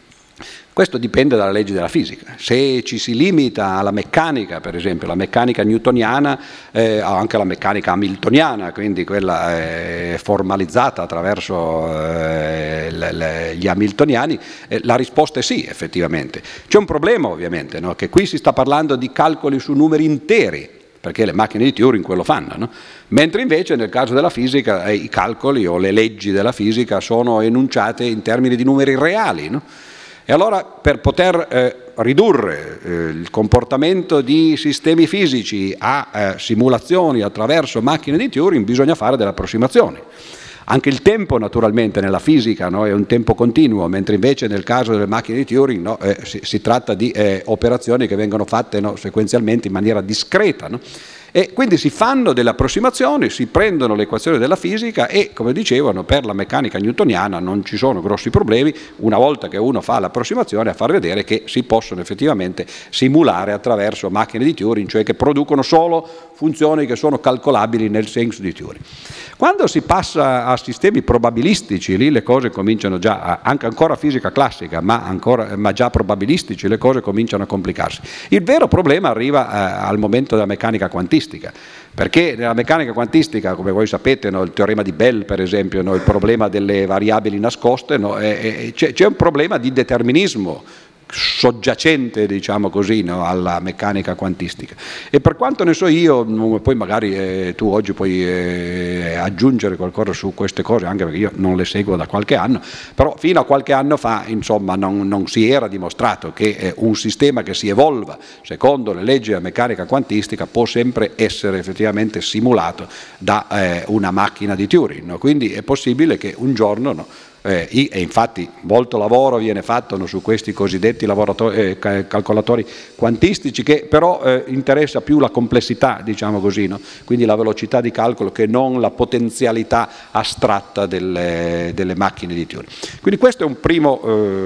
Questo dipende dalla legge della fisica. Se ci si limita alla meccanica, per esempio, la meccanica newtoniana, eh, anche la meccanica hamiltoniana, quindi quella eh, formalizzata attraverso eh, le, le, gli hamiltoniani, eh, la risposta è sì, effettivamente. C'è un problema ovviamente, no? Che qui si sta parlando di calcoli su numeri interi, perché le macchine di Turing quello fanno, no? Mentre invece nel caso della fisica eh, i calcoli o le leggi della fisica sono enunciate in termini di numeri reali, no? E allora per poter eh, ridurre eh, il comportamento di sistemi fisici a eh, simulazioni attraverso macchine di Turing bisogna fare delle approssimazioni. Anche il tempo naturalmente nella fisica, no, è un tempo continuo, mentre invece nel caso delle macchine di Turing, no, eh, si, si tratta di eh, operazioni che vengono fatte, no, sequenzialmente in maniera discreta, no? E quindi si fanno delle approssimazioni, si prendono le equazioni della fisica e, come dicevano, per la meccanica newtoniana non ci sono grossi problemi una volta che uno fa l'approssimazione a far vedere che si possono effettivamente simulare attraverso macchine di Turing, cioè che producono solo funzioni che sono calcolabili nel senso di Turing. Quando si passa a sistemi probabilistici, lì le cose cominciano già, a, anche ancora fisica classica, ma, ancora, ma già probabilistici, le cose cominciano a complicarsi. Il vero problema arriva eh, al momento della meccanica quantistica, perché nella meccanica quantistica, come voi sapete, no, il teorema di Bell per esempio, no, il problema delle variabili nascoste, no, c'è un problema di determinismo soggiacente, diciamo così, no, alla meccanica quantistica. E per quanto ne so io, poi magari eh, tu oggi puoi eh, aggiungere qualcosa su queste cose, anche perché io non le seguo da qualche anno, però fino a qualche anno fa insomma non, non si era dimostrato che eh, un sistema che si evolva secondo le leggi della meccanica quantistica può sempre essere effettivamente simulato da eh, una macchina di Turing, no? Quindi è possibile che un giorno, no, Eh, e infatti molto lavoro viene fatto, no, su questi cosiddetti eh, calcolatori quantistici, che però eh, interessa più la complessità, diciamo così, no? Quindi la velocità di calcolo, che non la potenzialità astratta delle, delle macchine di Turing. Quindi questo è un primo,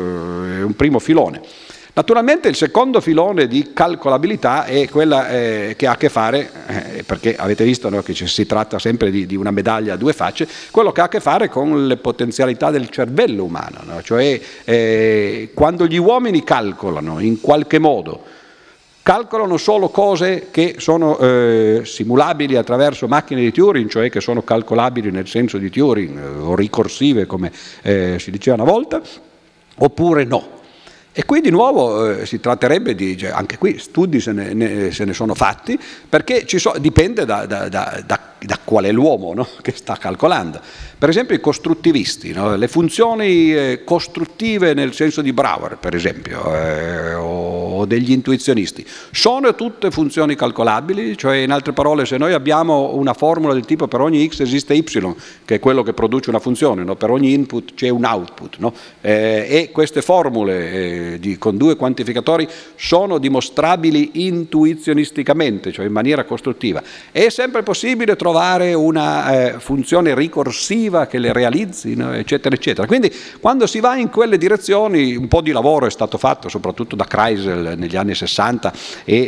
eh, un primo filone. Naturalmente il secondo filone di calcolabilità è quella eh, che ha a che fare, eh, perché avete visto, no, che si tratta sempre di, di una medaglia a due facce, quello che ha a che fare con le potenzialità del cervello umano, no? Cioè eh, quando gli uomini calcolano in qualche modo, calcolano solo cose che sono eh, simulabili attraverso macchine di Turing, cioè che sono calcolabili nel senso di Turing, eh, o ricorsive come eh, si diceva una volta, oppure no. E qui di nuovo eh, si tratterebbe di, cioè, anche qui studi se ne, ne, se ne sono fatti, perché ci so, dipende da, da, da, da, da qual è l'uomo, no, che sta calcolando. Per esempio i costruttivisti, no, le funzioni eh, costruttive nel senso di Brouwer, per esempio, eh, o o degli intuizionisti, sono tutte funzioni calcolabili? Cioè, in altre parole, se noi abbiamo una formula del tipo per ogni x esiste y, che è quello che produce una funzione, no? Per ogni input c'è un output, no? eh, e queste formule eh, di, con due quantificatori sono dimostrabili intuizionisticamente, cioè in maniera costruttiva. È sempre possibile trovare una eh, funzione ricorsiva che le realizzi, no? Eccetera, eccetera. Quindi quando si va in quelle direzioni un po' di lavoro è stato fatto, soprattutto da Kreisel negli anni sessanta e,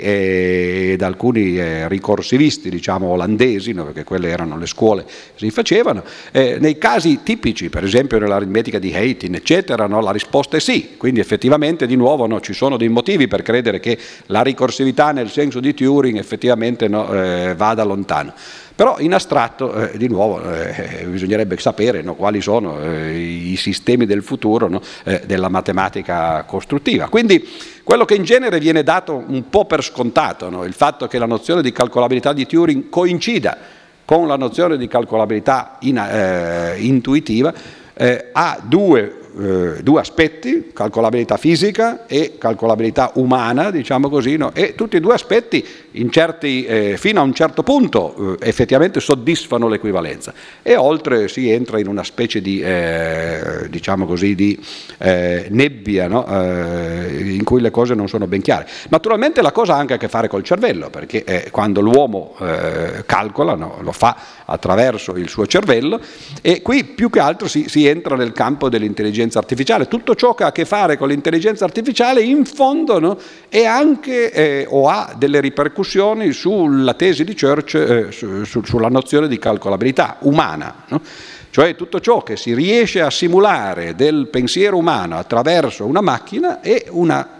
e da alcuni eh, ricorsivisti, diciamo, olandesi, no? Perché quelle erano le scuole che si facevano. Eh, nei casi tipici, per esempio nell'aritmetica di Haytin, eccetera, no? La risposta è sì, quindi effettivamente di nuovo no, ci sono dei motivi per credere che la ricorsività nel senso di Turing effettivamente no, eh, vada lontano. Però in astratto, eh, di nuovo, eh, bisognerebbe sapere no, quali sono eh, i sistemi del futuro no, eh, della matematica costruttiva. Quindi quello che in genere viene dato un po' per scontato, no, il fatto che la nozione di calcolabilità di Turing coincida con la nozione di calcolabilità in, eh, intuitiva, eh, ha due Eh, due aspetti, calcolabilità fisica e calcolabilità umana, diciamo così, no? E tutti e due aspetti in certi, eh, fino a un certo punto eh, effettivamente soddisfano l'equivalenza, e oltre si entra in una specie di, eh, diciamo così, di eh, nebbia, no? eh, in cui le cose non sono ben chiare. Naturalmente la cosa ha anche a che fare col cervello, perché eh, quando l'uomo eh, calcola, no? Lo fa attraverso il suo cervello, e qui più che altro si, si entra nel campo dell'intelligenza artificiale. Tutto ciò che ha a che fare con l'intelligenza artificiale in fondo no, è anche eh, o ha delle ripercussioni sulla tesi di Church, eh, su, su, sulla nozione di calcolabilità umana, no? Cioè tutto ciò che si riesce a simulare del pensiero umano attraverso una macchina è una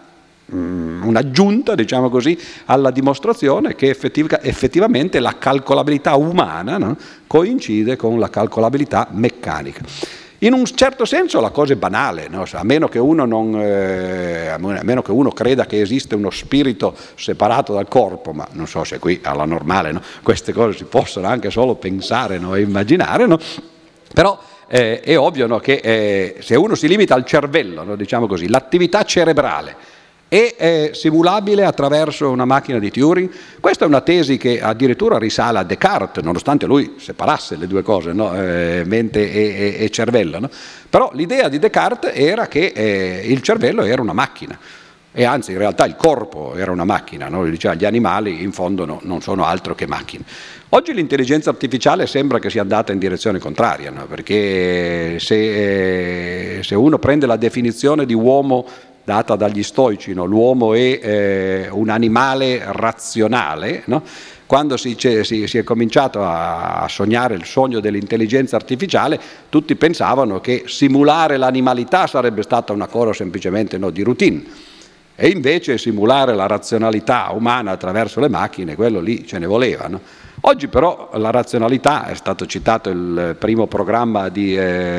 un'aggiunta, diciamo così, alla dimostrazione che effettiv- effettivamente la calcolabilità umana no, coincide con la calcolabilità meccanica. In un certo senso la cosa è banale, no? A meno che uno non, eh, a meno che uno creda che esiste uno spirito separato dal corpo, ma non so se qui alla normale no? Queste cose si possono anche solo pensare no? E immaginare, no? Però eh, è ovvio no? Che eh, se uno si limita al cervello, no? Diciamo così, l'attività cerebrale è eh, simulabile attraverso una macchina di Turing? Questa è una tesi che addirittura risale a Descartes, nonostante lui separasse le due cose, no? eh, mente e, e, e cervello. No? Però l'idea di Descartes era che eh, il cervello era una macchina, e anzi in realtà il corpo era una macchina, no? Diceva, gli animali in fondo no, non sono altro che macchine. Oggi l'intelligenza artificiale sembra che sia andata in direzione contraria, no? Perché se, eh, se uno prende la definizione di uomo data dagli stoici, no? L'uomo è eh, un animale razionale, no? Quando si, si, si è cominciato a, a sognare il sogno dell'intelligenza artificiale, tutti pensavano che simulare l'animalità sarebbe stata una cosa semplicemente no, di routine, e invece simulare la razionalità umana attraverso le macchine, quello lì ce ne voleva, no? Oggi però la razionalità, è stato citato il primo programma di,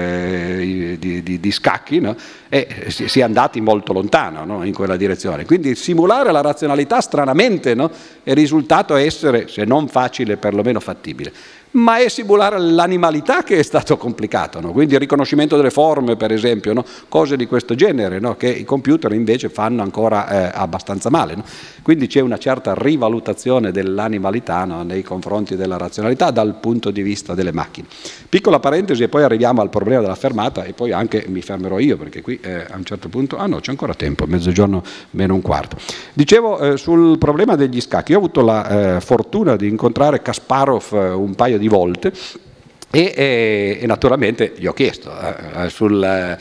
eh, di, di, di scacchi, no? E si, si è andati molto lontano no? In quella direzione. Quindi simulare la razionalità stranamente no? È risultato essere, se non facile, perlomeno fattibile. Ma è simulare l'animalità che è stato complicato, no? Quindi il riconoscimento delle forme, per esempio, no? Cose di questo genere, no? Che i computer invece fanno ancora eh, abbastanza male. No? Quindi c'è una certa rivalutazione dell'animalità no? Nei confronti della razionalità dal punto di vista delle macchine. Piccola parentesi e poi arriviamo al problema della fermata, e poi anche mi fermerò io, perché qui eh, a un certo punto, ah no, c'è ancora tempo, mezzogiorno meno un quarto. Dicevo eh, sul problema degli scacchi, io ho avuto la eh, fortuna di incontrare Kasparov eh, un paio di volte e, e, e naturalmente gli ho chiesto eh, sul eh,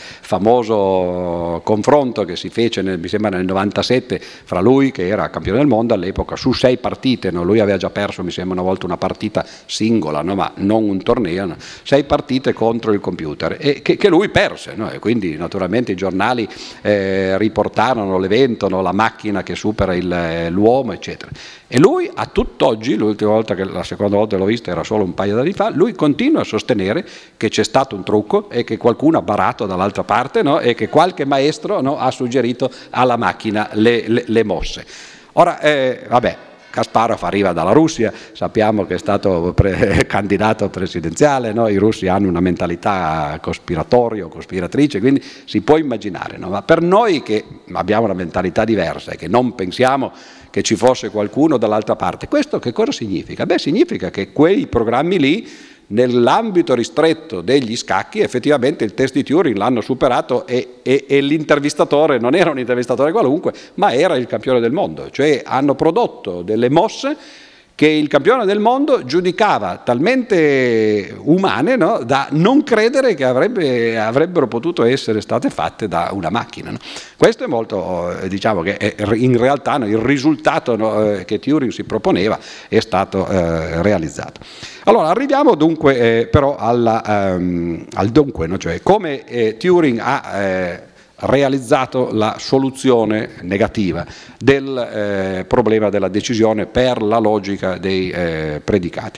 famoso confronto che si fece nel, mi sembra nel novantasette fra lui, che era campione del mondo all'epoca, su sei partite, no? Lui aveva già perso mi sembra una volta una partita singola, no? Ma non un torneo, no? Sei partite contro il computer, e che, che lui perse, no? E quindi naturalmente i giornali eh, riportarono l'evento, no? La macchina che supera il, l'uomo eccetera. E lui a tutt'oggi, l'ultima volta che la seconda volta l'ho vista era solo un paio d'anni fa, lui continua a sostenere che c'è stato un trucco e che qualcuno ha barato dall'altra parte, no? E che qualche maestro no? Ha suggerito alla macchina le, le, le mosse. Ora, eh, vabbè, Kasparov arriva dalla Russia, sappiamo che è stato pre- candidato presidenziale, no? I russi hanno una mentalità cospiratoria o cospiratrice, quindi si può immaginare, no? Ma per noi che abbiamo una mentalità diversa e che non pensiamo che ci fosse qualcuno dall'altra parte, questo che cosa significa? Beh, significa che quei programmi lì, nell'ambito ristretto degli scacchi, effettivamente il test di Turing l'hanno superato e, e, e l'intervistatore non era un intervistatore qualunque, ma era il campione del mondo, cioè hanno prodotto delle mosse che il campione del mondo giudicava talmente umane, no, da non credere che avrebbe, avrebbero potuto essere state fatte da una macchina. No? Questo è molto, diciamo che è, in realtà no, il risultato no, che Turing si proponeva è stato eh, realizzato. Allora arriviamo dunque eh, però alla, um, al dunque, no? Cioè come eh, Turing ha eh, realizzato la soluzione negativa del eh, problema della decisione per la logica dei eh, predicati.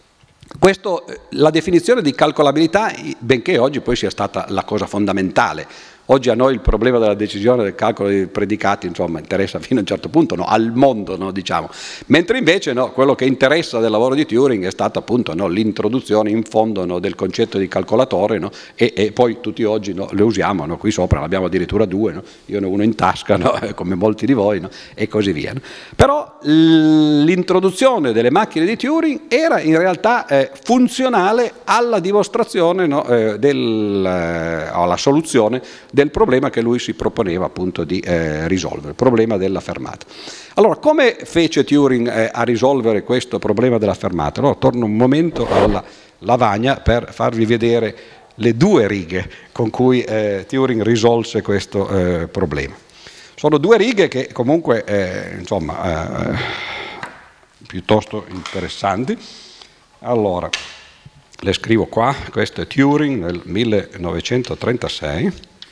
Questo, la definizione di calcolabilità, benché oggi poi sia stata la cosa fondamentale, oggi a noi il problema della decisione del calcolo dei predicati insomma interessa fino a un certo punto, no? Al mondo, no? Diciamo. Mentre invece no, quello che interessa del lavoro di Turing è stato appunto no, l'introduzione in fondo no, del concetto di calcolatore, no? e, e poi tutti oggi no, le usiamo, no? Qui sopra ne abbiamo addirittura due, no? Io ne ho uno in tasca no? come molti di voi no? e così via. No? Però l'introduzione delle macchine di Turing era in realtà eh, funzionale alla dimostrazione no, eh, del, eh, alla soluzione del problema che lui si proponeva appunto di eh, risolvere, il problema della fermata. Allora, come fece Turing eh, a risolvere questo problema della fermata? Allora, torno un momento alla lavagna per farvi vedere le due righe con cui eh, Turing risolse questo eh, problema. Sono due righe che comunque, eh, insomma, eh, piuttosto interessanti. Allora, le scrivo qua, questo è Turing nel millenovecentotrentasei.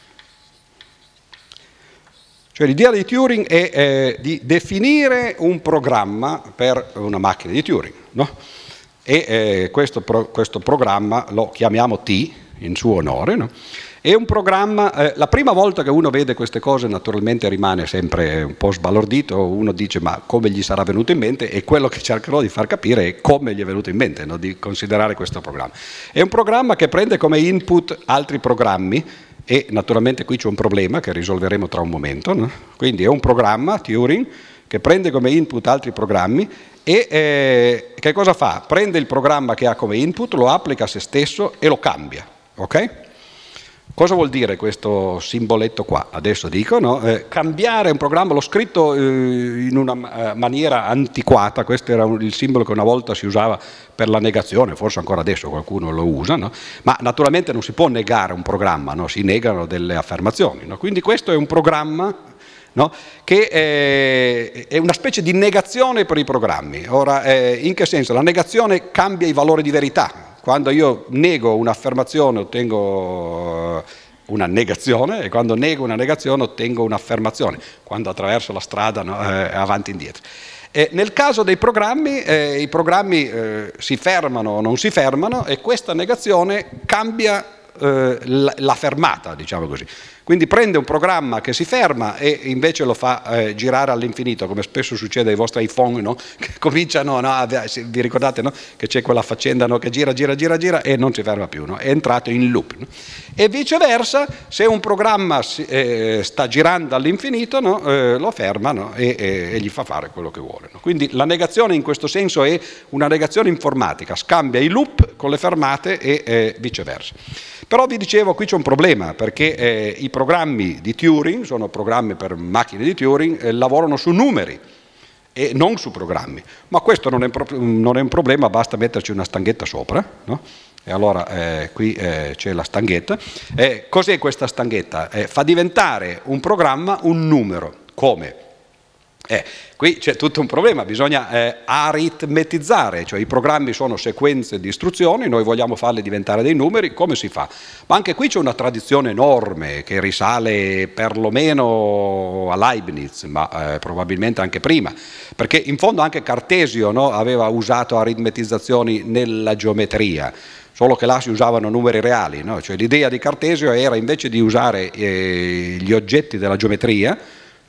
Cioè l'idea di Turing è eh, di definire un programma per una macchina di Turing, no? E eh, questo, pro, questo programma lo chiamiamo T, in suo onore, no? È un programma, eh, la prima volta che uno vede queste cose naturalmente rimane sempre un po' sbalordito, uno dice ma come gli sarà venuto in mente, e quello che cercherò di far capire è come gli è venuto in mente, no? Di considerare questo programma. È un programma che prende come input altri programmi, e naturalmente qui c'è un problema che risolveremo tra un momento, no? Quindi è un programma, Turing, che prende come input altri programmi e eh, che cosa fa? Prende il programma che ha come input, lo applica a se stesso e lo cambia, ok? Cosa vuol dire questo simboletto qua? Adesso dico, no? eh, cambiare un programma, l'ho scritto eh, in una eh, maniera antiquata, questo era un, il simbolo che una volta si usava per la negazione, forse ancora adesso qualcuno lo usa, no? Ma naturalmente non si può negare un programma, no? Si negano delle affermazioni, no? Quindi questo è un programma, no? Che è, è una specie di negazione per i programmi. Ora, eh, in che senso? La negazione cambia i valori di verità. Quando io nego un'affermazione ottengo una negazione, e quando nego una negazione ottengo un'affermazione, quando attraverso la strada no, eh, avanti e indietro. E nel caso dei programmi, eh, i programmi eh, si fermano o non si fermano, e questa negazione cambia eh, la, la fermata, diciamo così. Quindi prende un programma che si ferma e invece lo fa eh, girare all'infinito, come spesso succede ai vostri iPhone, no? Che cominciano, no? Vi ricordate, no? Che c'è quella faccenda, no? Che gira, gira, gira, gira e non si ferma più, no? È entrato in loop. No? E viceversa, se un programma eh, sta girando all'infinito, no? eh, lo ferma, no? e, e, e gli fa fare quello che vuole. No? Quindi la negazione in questo senso è una negazione informatica, scambia i loop con le fermate e eh, viceversa. Però vi dicevo, qui c'è un problema, perché eh, i programmi di Turing, sono programmi per macchine di Turing, eh, lavorano su numeri e non su programmi. Ma questo non è, non è un problema, basta metterci una stanghetta sopra, no? E allora eh, qui eh, c'è la stanghetta. Eh, cos'è questa stanghetta? Eh, fa diventare un programma un numero. Come? Eh, qui c'è tutto un problema, bisogna eh, aritmetizzare, cioè i programmi sono sequenze di istruzioni, noi vogliamo farle diventare dei numeri, come si fa? Ma anche qui c'è una tradizione enorme che risale perlomeno a Leibniz, ma eh, probabilmente anche prima, perché in fondo anche Cartesio, no, aveva usato aritmetizzazioni nella geometria, solo che là si usavano numeri reali, no? Cioè l'idea di Cartesio era invece di usare eh, gli oggetti della geometria,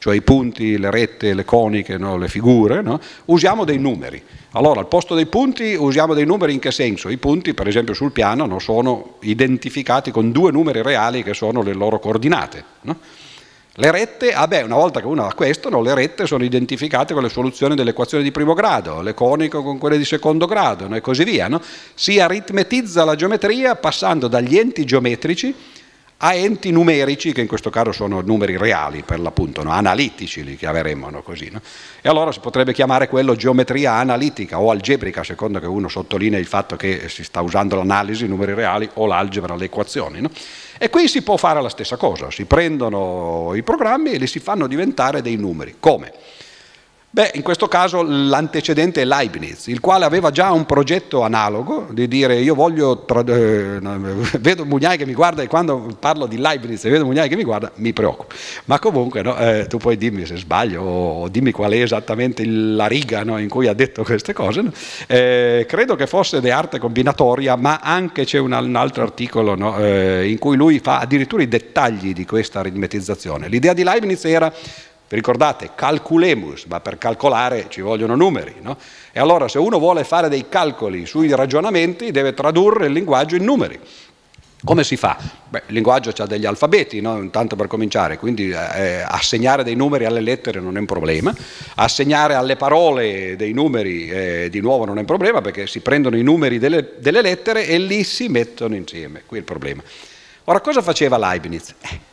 cioè i punti, le rette, le coniche, no? Le figure, no? Usiamo dei numeri. Allora, al posto dei punti usiamo dei numeri in che senso? I punti, per esempio, sul piano no, sono identificati con due numeri reali che sono le loro coordinate. No? Le rette, ah beh, una volta che uno ha questo, no, le rette sono identificate con le soluzioni delle equazioni di primo grado, le coniche con quelle di secondo grado, no, e così via. No? Si aritmetizza la geometria passando dagli enti geometrici a enti numerici, che in questo caso sono numeri reali per l'appunto, no? Analitici li chiameremmo, no? Così, no? E allora si potrebbe chiamare quello geometria analitica o algebrica, a seconda che uno sottolinei il fatto che si sta usando l'analisi, numeri reali, o l'algebra, le equazioni. No? E qui si può fare la stessa cosa, si prendono i programmi e li si fanno diventare dei numeri. Come? Beh, in questo caso l'antecedente è Leibniz, il quale aveva già un progetto analogo di dire io voglio, eh, vedo Mugnai che mi guarda e quando parlo di Leibniz e vedo Mugnai che mi guarda mi preoccupo, ma comunque no, eh, tu puoi dimmi se sbaglio o dimmi qual è esattamente la riga no, in cui ha detto queste cose, no? eh, credo che fosse di arte combinatoria, ma anche c'è un, un altro articolo no, eh, in cui lui fa addirittura i dettagli di questa aritmetizzazione. L'idea di Leibniz era, vi ricordate, calculemus, ma per calcolare ci vogliono numeri, no? E allora se uno vuole fare dei calcoli sui ragionamenti deve tradurre il linguaggio in numeri. Come si fa? Beh, il linguaggio ha degli alfabeti, no? Intanto per cominciare, quindi eh, assegnare dei numeri alle lettere non è un problema, assegnare alle parole dei numeri eh, di nuovo non è un problema, perché si prendono i numeri delle, delle lettere e li si mettono insieme, qui è il problema. Ora, cosa faceva Leibniz? Eh,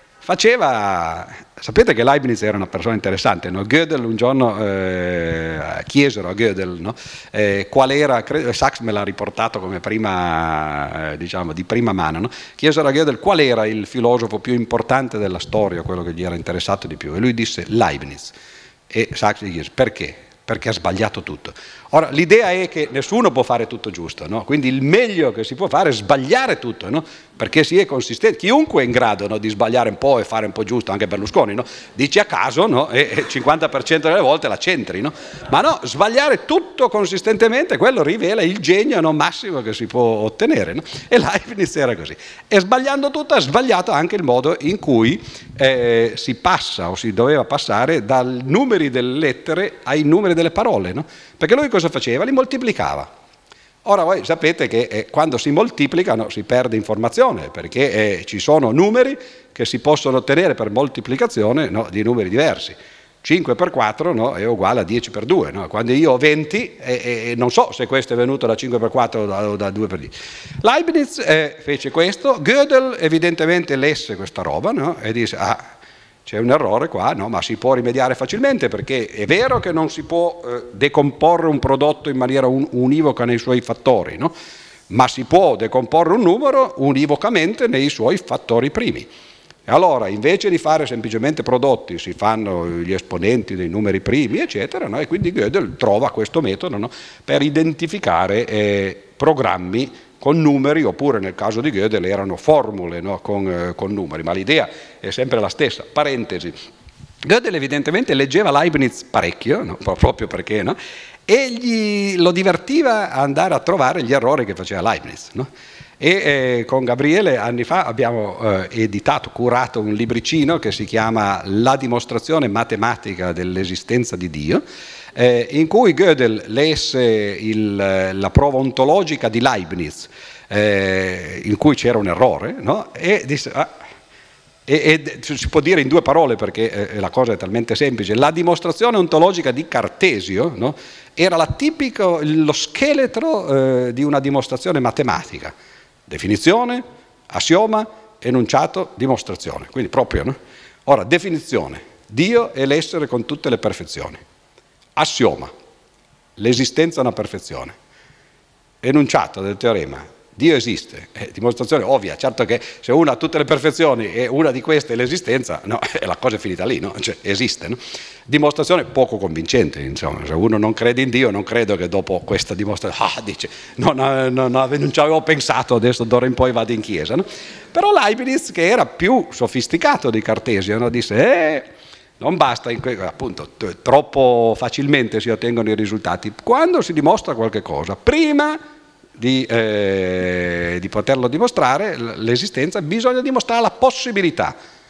Faceva, sapete che Leibniz era una persona interessante, no? Gödel un giorno eh, chiesero a Gödel no? eh, qual era, credo, Sachs me l'ha riportato come prima, eh, diciamo, di prima mano, no? Chiesero a Gödel qual era il filosofo più importante della storia, quello che gli era interessato di più, e lui disse Leibniz, e Sachs gli chiese perché? Perché ha sbagliato tutto. Ora, l'idea è che nessuno può fare tutto giusto, no? Quindi il meglio che si può fare è sbagliare tutto, no? Perché si è consistenti. Chiunque è in grado no, di sbagliare un po' e fare un po' giusto, anche Berlusconi, no? Dici a caso no? E il cinquanta per cento delle volte la centri, no? Ma no, sbagliare tutto consistentemente, quello rivela il genio no, massimo che si può ottenere, no? E Leibniz era così. E sbagliando tutto ha sbagliato anche il modo in cui eh, si passa o si doveva passare dai numeri delle lettere ai numeri delle parole, no? Perché lui cosa faceva? Li moltiplicava. Ora voi sapete che eh, quando si moltiplicano si perde informazione, perché eh, ci sono numeri che si possono ottenere per moltiplicazione no, di numeri diversi. cinque per quattro no, è uguale a dieci per due. No? Quando io ho venti, eh, eh, non so se questo è venuto da cinque per quattro o da, o da due per dieci. Leibniz eh, fece questo, Gödel evidentemente lesse questa roba no, e disse ah, c'è un errore qua, no? Ma si può rimediare facilmente, perché è vero che non si può eh, decomporre un prodotto in maniera un, univoca nei suoi fattori, no? Ma si può decomporre un numero univocamente nei suoi fattori primi. E allora, invece di fare semplicemente prodotti, si fanno gli esponenti dei numeri primi, eccetera, no? E quindi Gödel trova questo metodo no? per identificare eh, programmi con numeri, oppure nel caso di Gödel erano formule no? con, eh, con numeri, ma l'idea è sempre la stessa. Parentesi, Gödel evidentemente leggeva Leibniz parecchio, no? proprio perché, no? e gli, lo divertiva andare a trovare gli errori che faceva Leibniz. No? E eh, con Gabriele anni fa abbiamo eh, editato, curato un libricino che si chiama La dimostrazione matematica dell'esistenza di Dio, Eh, in cui Gödel lesse il, la prova ontologica di Leibniz, eh, in cui c'era un errore, no? e disse, ah, e, e si può dire in due parole perché eh, la cosa è talmente semplice, la dimostrazione ontologica di Cartesio no? era la tipico, lo scheletro eh, di una dimostrazione matematica, definizione, assioma, enunciato, dimostrazione, quindi proprio, no? Ora, definizione, Dio è l'essere con tutte le perfezioni. Assioma, l'esistenza è una perfezione. Enunciato del teorema, Dio esiste. Eh, dimostrazione ovvia, certo che se uno ha tutte le perfezioni e una di queste è l'esistenza, no, la cosa è finita lì, no? Cioè, esiste. No? Dimostrazione poco convincente, insomma, se uno non crede in Dio, non credo che dopo questa dimostrazione, ah, dice, no, no, no, no, non ci avevo pensato, adesso d'ora in poi vado in chiesa. No? Però Leibniz, che era più sofisticato di Cartesio, no? disse, eh, non basta, appunto, troppo facilmente si ottengono i risultati. Quando si dimostra qualche cosa, prima di, eh, di poterlo dimostrare, l'esistenza, bisogna dimostrare la possibilità.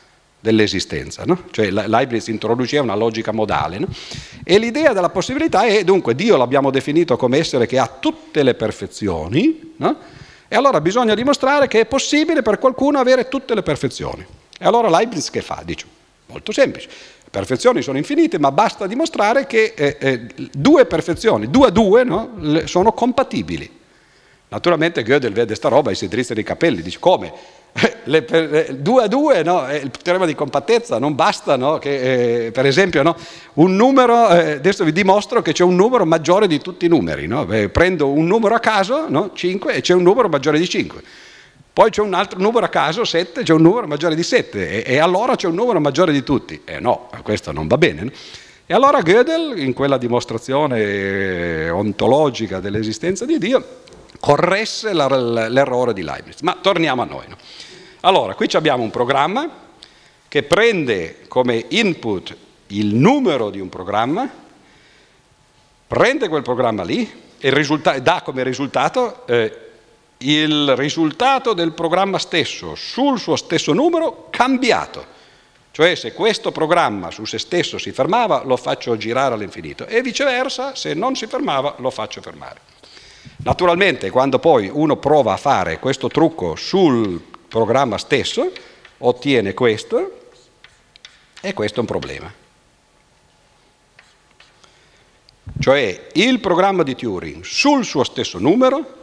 dell'esistenza, no? Cioè Leibniz introduceva una logica modale, no? E l'idea della possibilità è, dunque, Dio l'abbiamo definito come essere che ha tutte le perfezioni, no? E allora bisogna dimostrare che è possibile per qualcuno avere tutte le perfezioni. E allora Leibniz che fa? Dice, molto semplice, le perfezioni sono infinite, ma basta dimostrare che eh, eh, due perfezioni, due a due, no? Le, sono compatibili. Naturalmente Gödel vede sta roba e si drizza i capelli, dice come? Le, per, due a due, no? Il teorema di compattezza non basta, no? Che, eh, per esempio, no? Un numero, eh, adesso vi dimostro che c'è un numero maggiore di tutti i numeri, no? Beh, prendo un numero a caso, no? cinque, e c'è un numero maggiore di cinque. Poi c'è un altro numero a caso, sette, c'è un numero maggiore di sette, e, e allora c'è un numero maggiore di tutti. Eh no, questo non va bene, no? E allora Gödel, in quella dimostrazione ontologica dell'esistenza di Dio, corresse l'errore di Leibniz. Ma torniamo a noi, no? Allora, qui abbiamo un programma che prende come input il numero di un programma, prende quel programma lì e dà come risultato eh, il risultato del programma stesso sul suo stesso numero cambiato. Cioè, se questo programma su se stesso si fermava, lo faccio girare all'infinito, e viceversa, se non si fermava, lo faccio fermare. Naturalmente, quando poi uno prova a fare questo trucco sul programma stesso, ottiene questo, e questo è un problema. Cioè, il programma di Turing sul suo stesso numero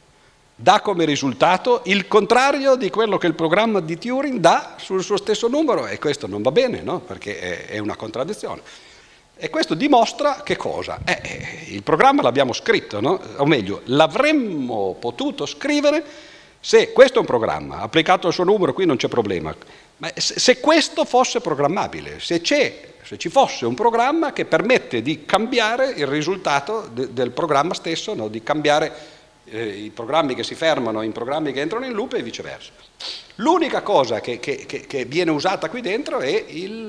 dà come risultato il contrario di quello che il programma di Turing dà sul suo stesso numero, e questo non va bene, no? Perché è una contraddizione. E questo dimostra che cosa? Eh, il programma l'abbiamo scritto, no? O meglio, l'avremmo potuto scrivere se questo è un programma, applicato al suo numero qui non c'è problema, ma se questo fosse programmabile, se, c'è, se ci fosse un programma che permette di cambiare il risultato de, del programma stesso, no? Di cambiare eh, i programmi che si fermano in programmi che entrano in loop e viceversa. L'unica cosa che, che, che, che viene usata qui dentro è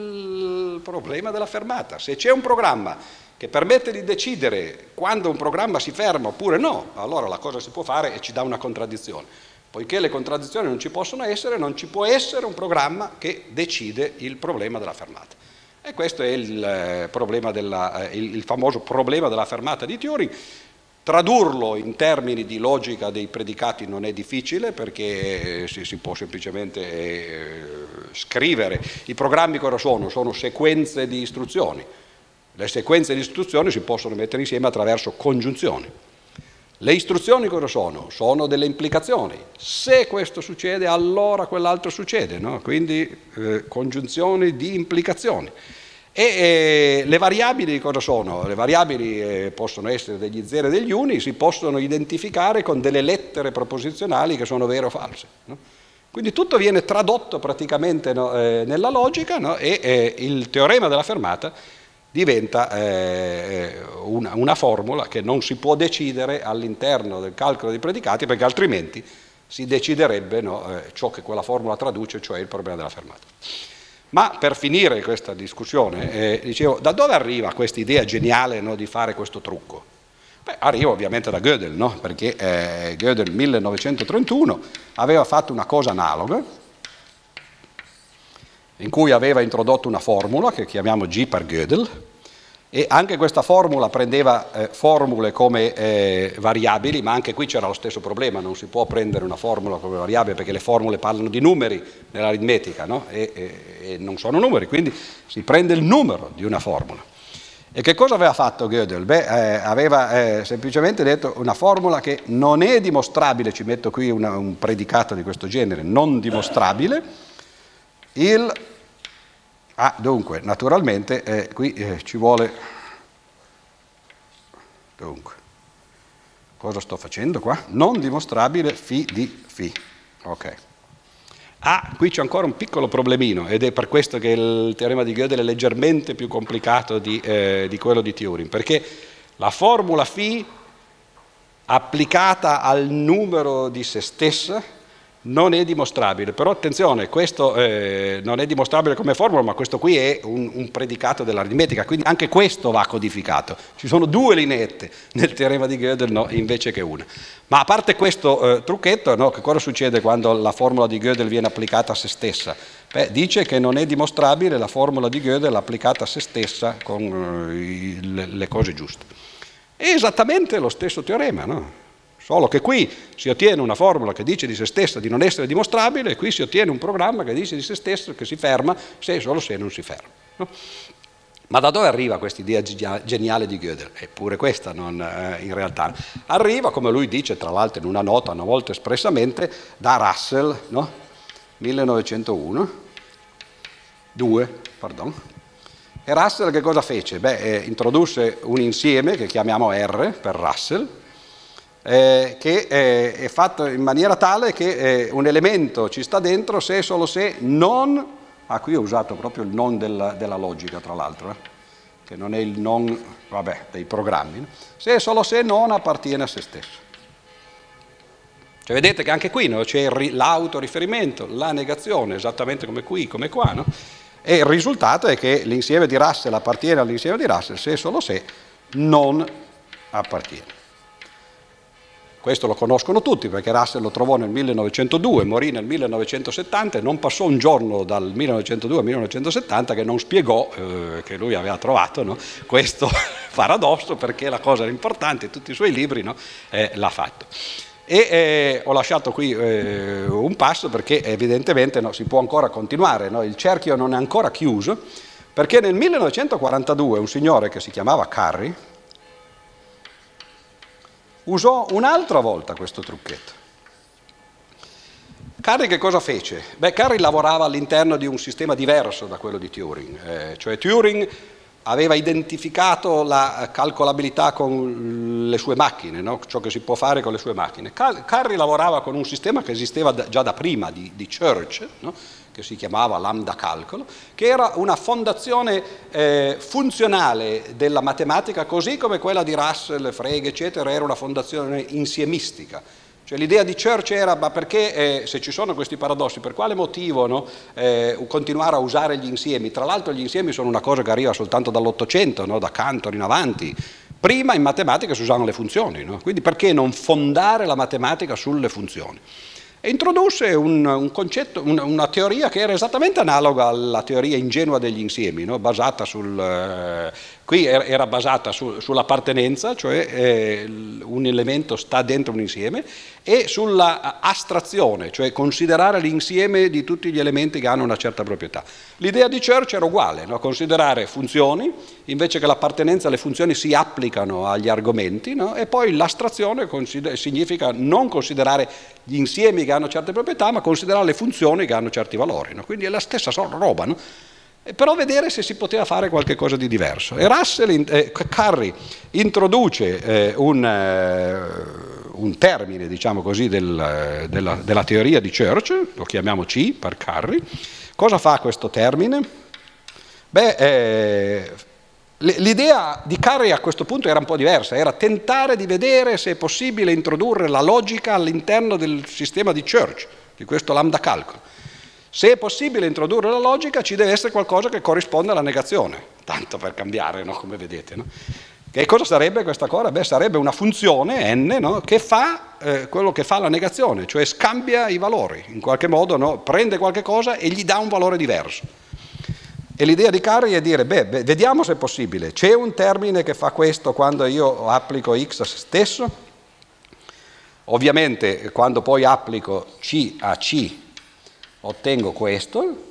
il problema della fermata. Se c'è un programma che permette di decidere quando un programma si ferma oppure no, allora la cosa si può fare e ci dà una contraddizione. Poiché le contraddizioni non ci possono essere, non ci può essere un programma che decide il problema della fermata. E questo è il, problema della, il, il famoso problema della fermata di Turing. Tradurlo in termini di logica dei predicati non è difficile, perché si, si può semplicemente eh, scrivere. I programmi cosa sono? Sono sequenze di istruzioni. Le sequenze di istruzioni si possono mettere insieme attraverso congiunzioni. Le istruzioni cosa sono? Sono delle implicazioni. Se questo succede, allora quell'altro succede, no? Quindi eh, congiunzioni di implicazioni. E eh, le variabili cosa sono? Le variabili eh, possono essere degli zeri e degli uni, si possono identificare con delle lettere proposizionali che sono vere o false, no? Quindi tutto viene tradotto praticamente, no, eh, nella logica, no? E eh, il teorema della fermata diventa eh, una, una formula che non si può decidere all'interno del calcolo dei predicati, perché altrimenti si deciderebbe, no, eh, ciò che quella formula traduce, cioè il problema della fermata. Ma per finire questa discussione, eh, dicevo, da dove arriva questa idea geniale, no, di fare questo trucco? Beh, arriva ovviamente da Gödel, no? Perché eh, Gödel nel millenovecentotrentuno aveva fatto una cosa analoga, in cui aveva introdotto una formula che chiamiamo G per Gödel, e anche questa formula prendeva eh, formule come eh, variabili, ma anche qui c'era lo stesso problema, non si può prendere una formula come variabile perché le formule parlano di numeri nell'aritmetica, no? e, e, e non sono numeri, quindi si prende il numero di una formula. E che cosa aveva fatto Gödel? Beh, eh, aveva eh, semplicemente detto una formula che non è dimostrabile, ci metto qui una, un predicato di questo genere, non dimostrabile, il Ah, dunque, naturalmente, eh, qui eh, ci vuole... Dunque, cosa sto facendo qua? Non dimostrabile φ di φ. Ok. Ah, qui c'è ancora un piccolo problemino, ed è per questo che il teorema di Gödel è leggermente più complicato di, eh, di quello di Turing, perché la formula φ applicata al numero di se stessa non è dimostrabile, però attenzione, questo eh, non è dimostrabile come formula, ma questo qui è un, un predicato dell'aritmetica, quindi anche questo va codificato. Ci sono due lineette nel teorema di Gödel, no, invece che una. Ma a parte questo eh, trucchetto, no, che cosa succede quando la formula di Gödel viene applicata a se stessa? Beh, dice che non è dimostrabile la formula di Gödel applicata a se stessa con eh, i, le, le cose giuste. È esattamente lo stesso teorema, no? Solo che qui si ottiene una formula che dice di se stessa di non essere dimostrabile e qui si ottiene un programma che dice di se stesso che si ferma se e solo se non si ferma. No? Ma da dove arriva questa idea geniale di Gödel? Eppure questa non, eh, in realtà arriva, come lui dice tra l'altro in una nota una volta espressamente, da Russell, no? millenovecentouno, due, pardon. E Russell che cosa fece? Beh, eh, introdusse un insieme che chiamiamo R per Russell, Eh, che eh, è fatto in maniera tale che eh, un elemento ci sta dentro se e solo se non, ah qui ho usato proprio il non della, della logica tra l'altro, eh, che non è il non, vabbè, dei programmi, no? Se e solo se non appartiene a se stesso. Cioè vedete che anche qui no, c'è l'autoriferimento, la negazione, esattamente come qui, come qua, no? E il risultato è che l'insieme di Russell appartiene all'insieme di Russell se e solo se non appartiene. Questo lo conoscono tutti perché Russell lo trovò nelillenovecentodue, morì nel millenovecentosettanta e non passò un giorno dal millenovecentodue al millenovecentosettanta che non spiegò eh, che lui aveva trovato, no, questo paradosso, perché la cosa era importante, in tutti i suoi libri, no, eh, l'ha fatto. E eh, ho lasciato qui eh, un passo perché evidentemente no, si può ancora continuare, no? Il cerchio non è ancora chiuso perché nel millenovecentoquarantadue un signore che si chiamava Curry usò un'altra volta questo trucchetto. Curry che cosa fece? Beh, Curry lavorava all'interno di un sistema diverso da quello di Turing, eh, cioè Turing aveva identificato la calcolabilità con le sue macchine, no? Ciò che si può fare con le sue macchine. Curry lavorava con un sistema che esisteva da, già da prima, di, di Church, no? Che si chiamava lambda calcolo, che era una fondazione eh, funzionale della matematica, così come quella di Russell, Frege, eccetera, era una fondazione insiemistica. Cioè l'idea di Church era, ma perché eh, se ci sono questi paradossi, per quale motivo no, eh, continuare a usare gli insiemi? Tra l'altro gli insiemi sono una cosa che arriva soltanto dall'Ottocento, no, da Cantor in avanti. Prima in matematica si usavano le funzioni, no? Quindi perché non fondare la matematica sulle funzioni? E introdusse un, un concetto, un, una teoria che era esattamente analoga alla teoria ingenua degli insiemi, no? Basata sul, eh, qui era, era basata su, sull'appartenenza, cioè eh, un elemento sta dentro un insieme, e sulla astrazione, cioè considerare l'insieme di tutti gli elementi che hanno una certa proprietà. L'idea di Church era uguale, no? Considerare funzioni, invece che l'appartenenza le funzioni si applicano agli argomenti, no? E poi l'astrazione significa non considerare gli insiemi che hanno certe proprietà, ma considerare le funzioni che hanno certi valori, no? Quindi è la stessa roba, no? E però vedere se si poteva fare qualche cosa di diverso. E Russell, eh, Curry introduce eh, un, eh, un termine, diciamo così, del, della, della teoria di Church, lo chiamiamo C per Curry. Cosa fa questo termine? Beh, eh, l'idea di Curry a questo punto era un po' diversa, era tentare di vedere se è possibile introdurre la logica all'interno del sistema di Church, di questo lambda calcolo. Se è possibile introdurre la logica ci deve essere qualcosa che corrisponde alla negazione, tanto per cambiare, no? Come vedete. No? Che cosa sarebbe questa cosa? Beh, sarebbe una funzione n, no? Che fa eh, quello che fa la negazione, cioè scambia i valori, in qualche modo, no? Prende qualche cosa e gli dà un valore diverso. E l'idea di Curry è dire, beh, beh, vediamo se è possibile, c'è un termine che fa questo quando io applico x a se stesso? Ovviamente quando poi applico c a c ottengo questo.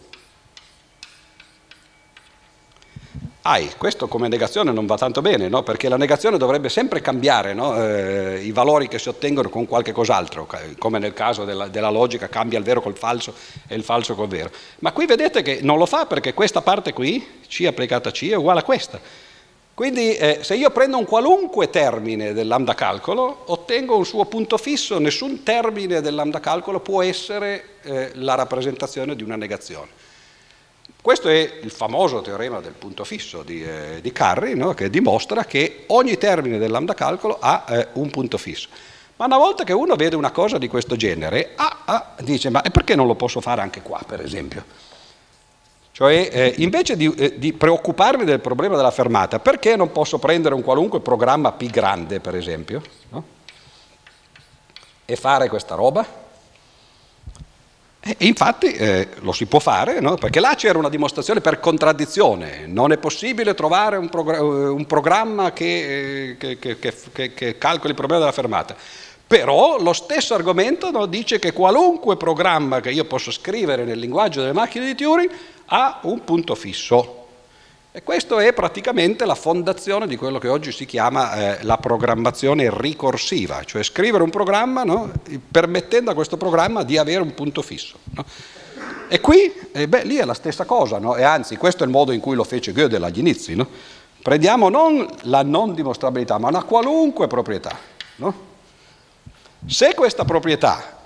Ah, questo come negazione non va tanto bene, no? Perché la negazione dovrebbe sempre cambiare, no? eh, i valori che si ottengono con qualche cos'altro, come nel caso della, della logica, cambia il vero col falso e il falso col vero. Ma qui vedete che non lo fa perché questa parte qui, C applicata a C, è uguale a questa. Quindi eh, se io prendo un qualunque termine del lambda calcolo, ottengo un suo punto fisso, nessun termine del lambda calcolo può essere eh, la rappresentazione di una negazione. Questo è il famoso teorema del punto fisso di, eh, di Curry, no? Che dimostra che ogni termine del lambda calcolo ha eh, un punto fisso. Ma una volta che uno vede una cosa di questo genere, ah, ah, dice, ma perché non lo posso fare anche qua, per esempio? Cioè, eh, invece di, eh, di preoccuparmi del problema della fermata, perché non posso prendere un qualunque programma P grande, per esempio, no? E fare questa roba? E infatti eh, lo si può fare, no? Perché là c'era una dimostrazione per contraddizione. Non è possibile trovare un, progr- un programma che, che, che, che, che calcoli il problema della fermata. Però lo stesso argomento, no, dice che qualunque programma che io posso scrivere nel linguaggio delle macchine di Turing ha un punto fisso. E questo è praticamente la fondazione di quello che oggi si chiama eh, la programmazione ricorsiva, cioè scrivere un programma, no, permettendo a questo programma di avere un punto fisso. No? E qui, eh, beh, lì è la stessa cosa, no? E anzi questo è il modo in cui lo fece Gödel agli inizi. No? Prendiamo non la non dimostrabilità, ma una qualunque proprietà. No? Se questa proprietà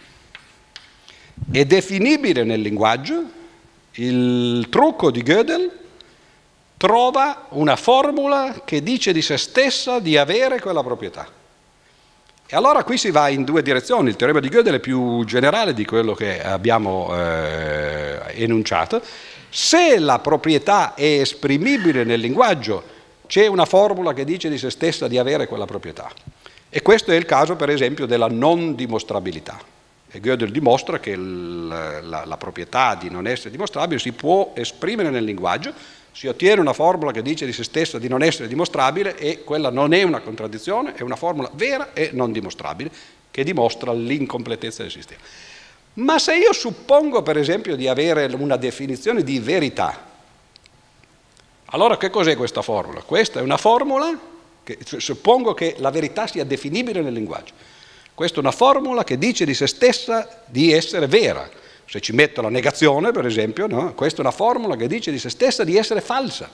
è definibile nel linguaggio, il trucco di Gödel trova una formula che dice di se stessa di avere quella proprietà. E allora qui si va in due direzioni. Il teorema di Gödel è più generale di quello che abbiamo eh, enunciato. Se la proprietà è esprimibile nel linguaggio, c'è una formula che dice di se stessa di avere quella proprietà. E questo è il caso, per esempio, della non dimostrabilità. E Gödel dimostra che il, la, la proprietà di non essere dimostrabile si può esprimere nel linguaggio, si ottiene una formula che dice di se stessa di non essere dimostrabile e quella non è una contraddizione, è una formula vera e non dimostrabile che dimostra l'incompletezza del sistema. Ma se io suppongo, per esempio, di avere una definizione di verità, allora che cos'è questa formula? Questa è una formula che suppongo che la verità sia definibile nel linguaggio. Questa è una formula che dice di se stessa di essere vera. Se ci metto la negazione, per esempio, no? Questa è una formula che dice di se stessa di essere falsa.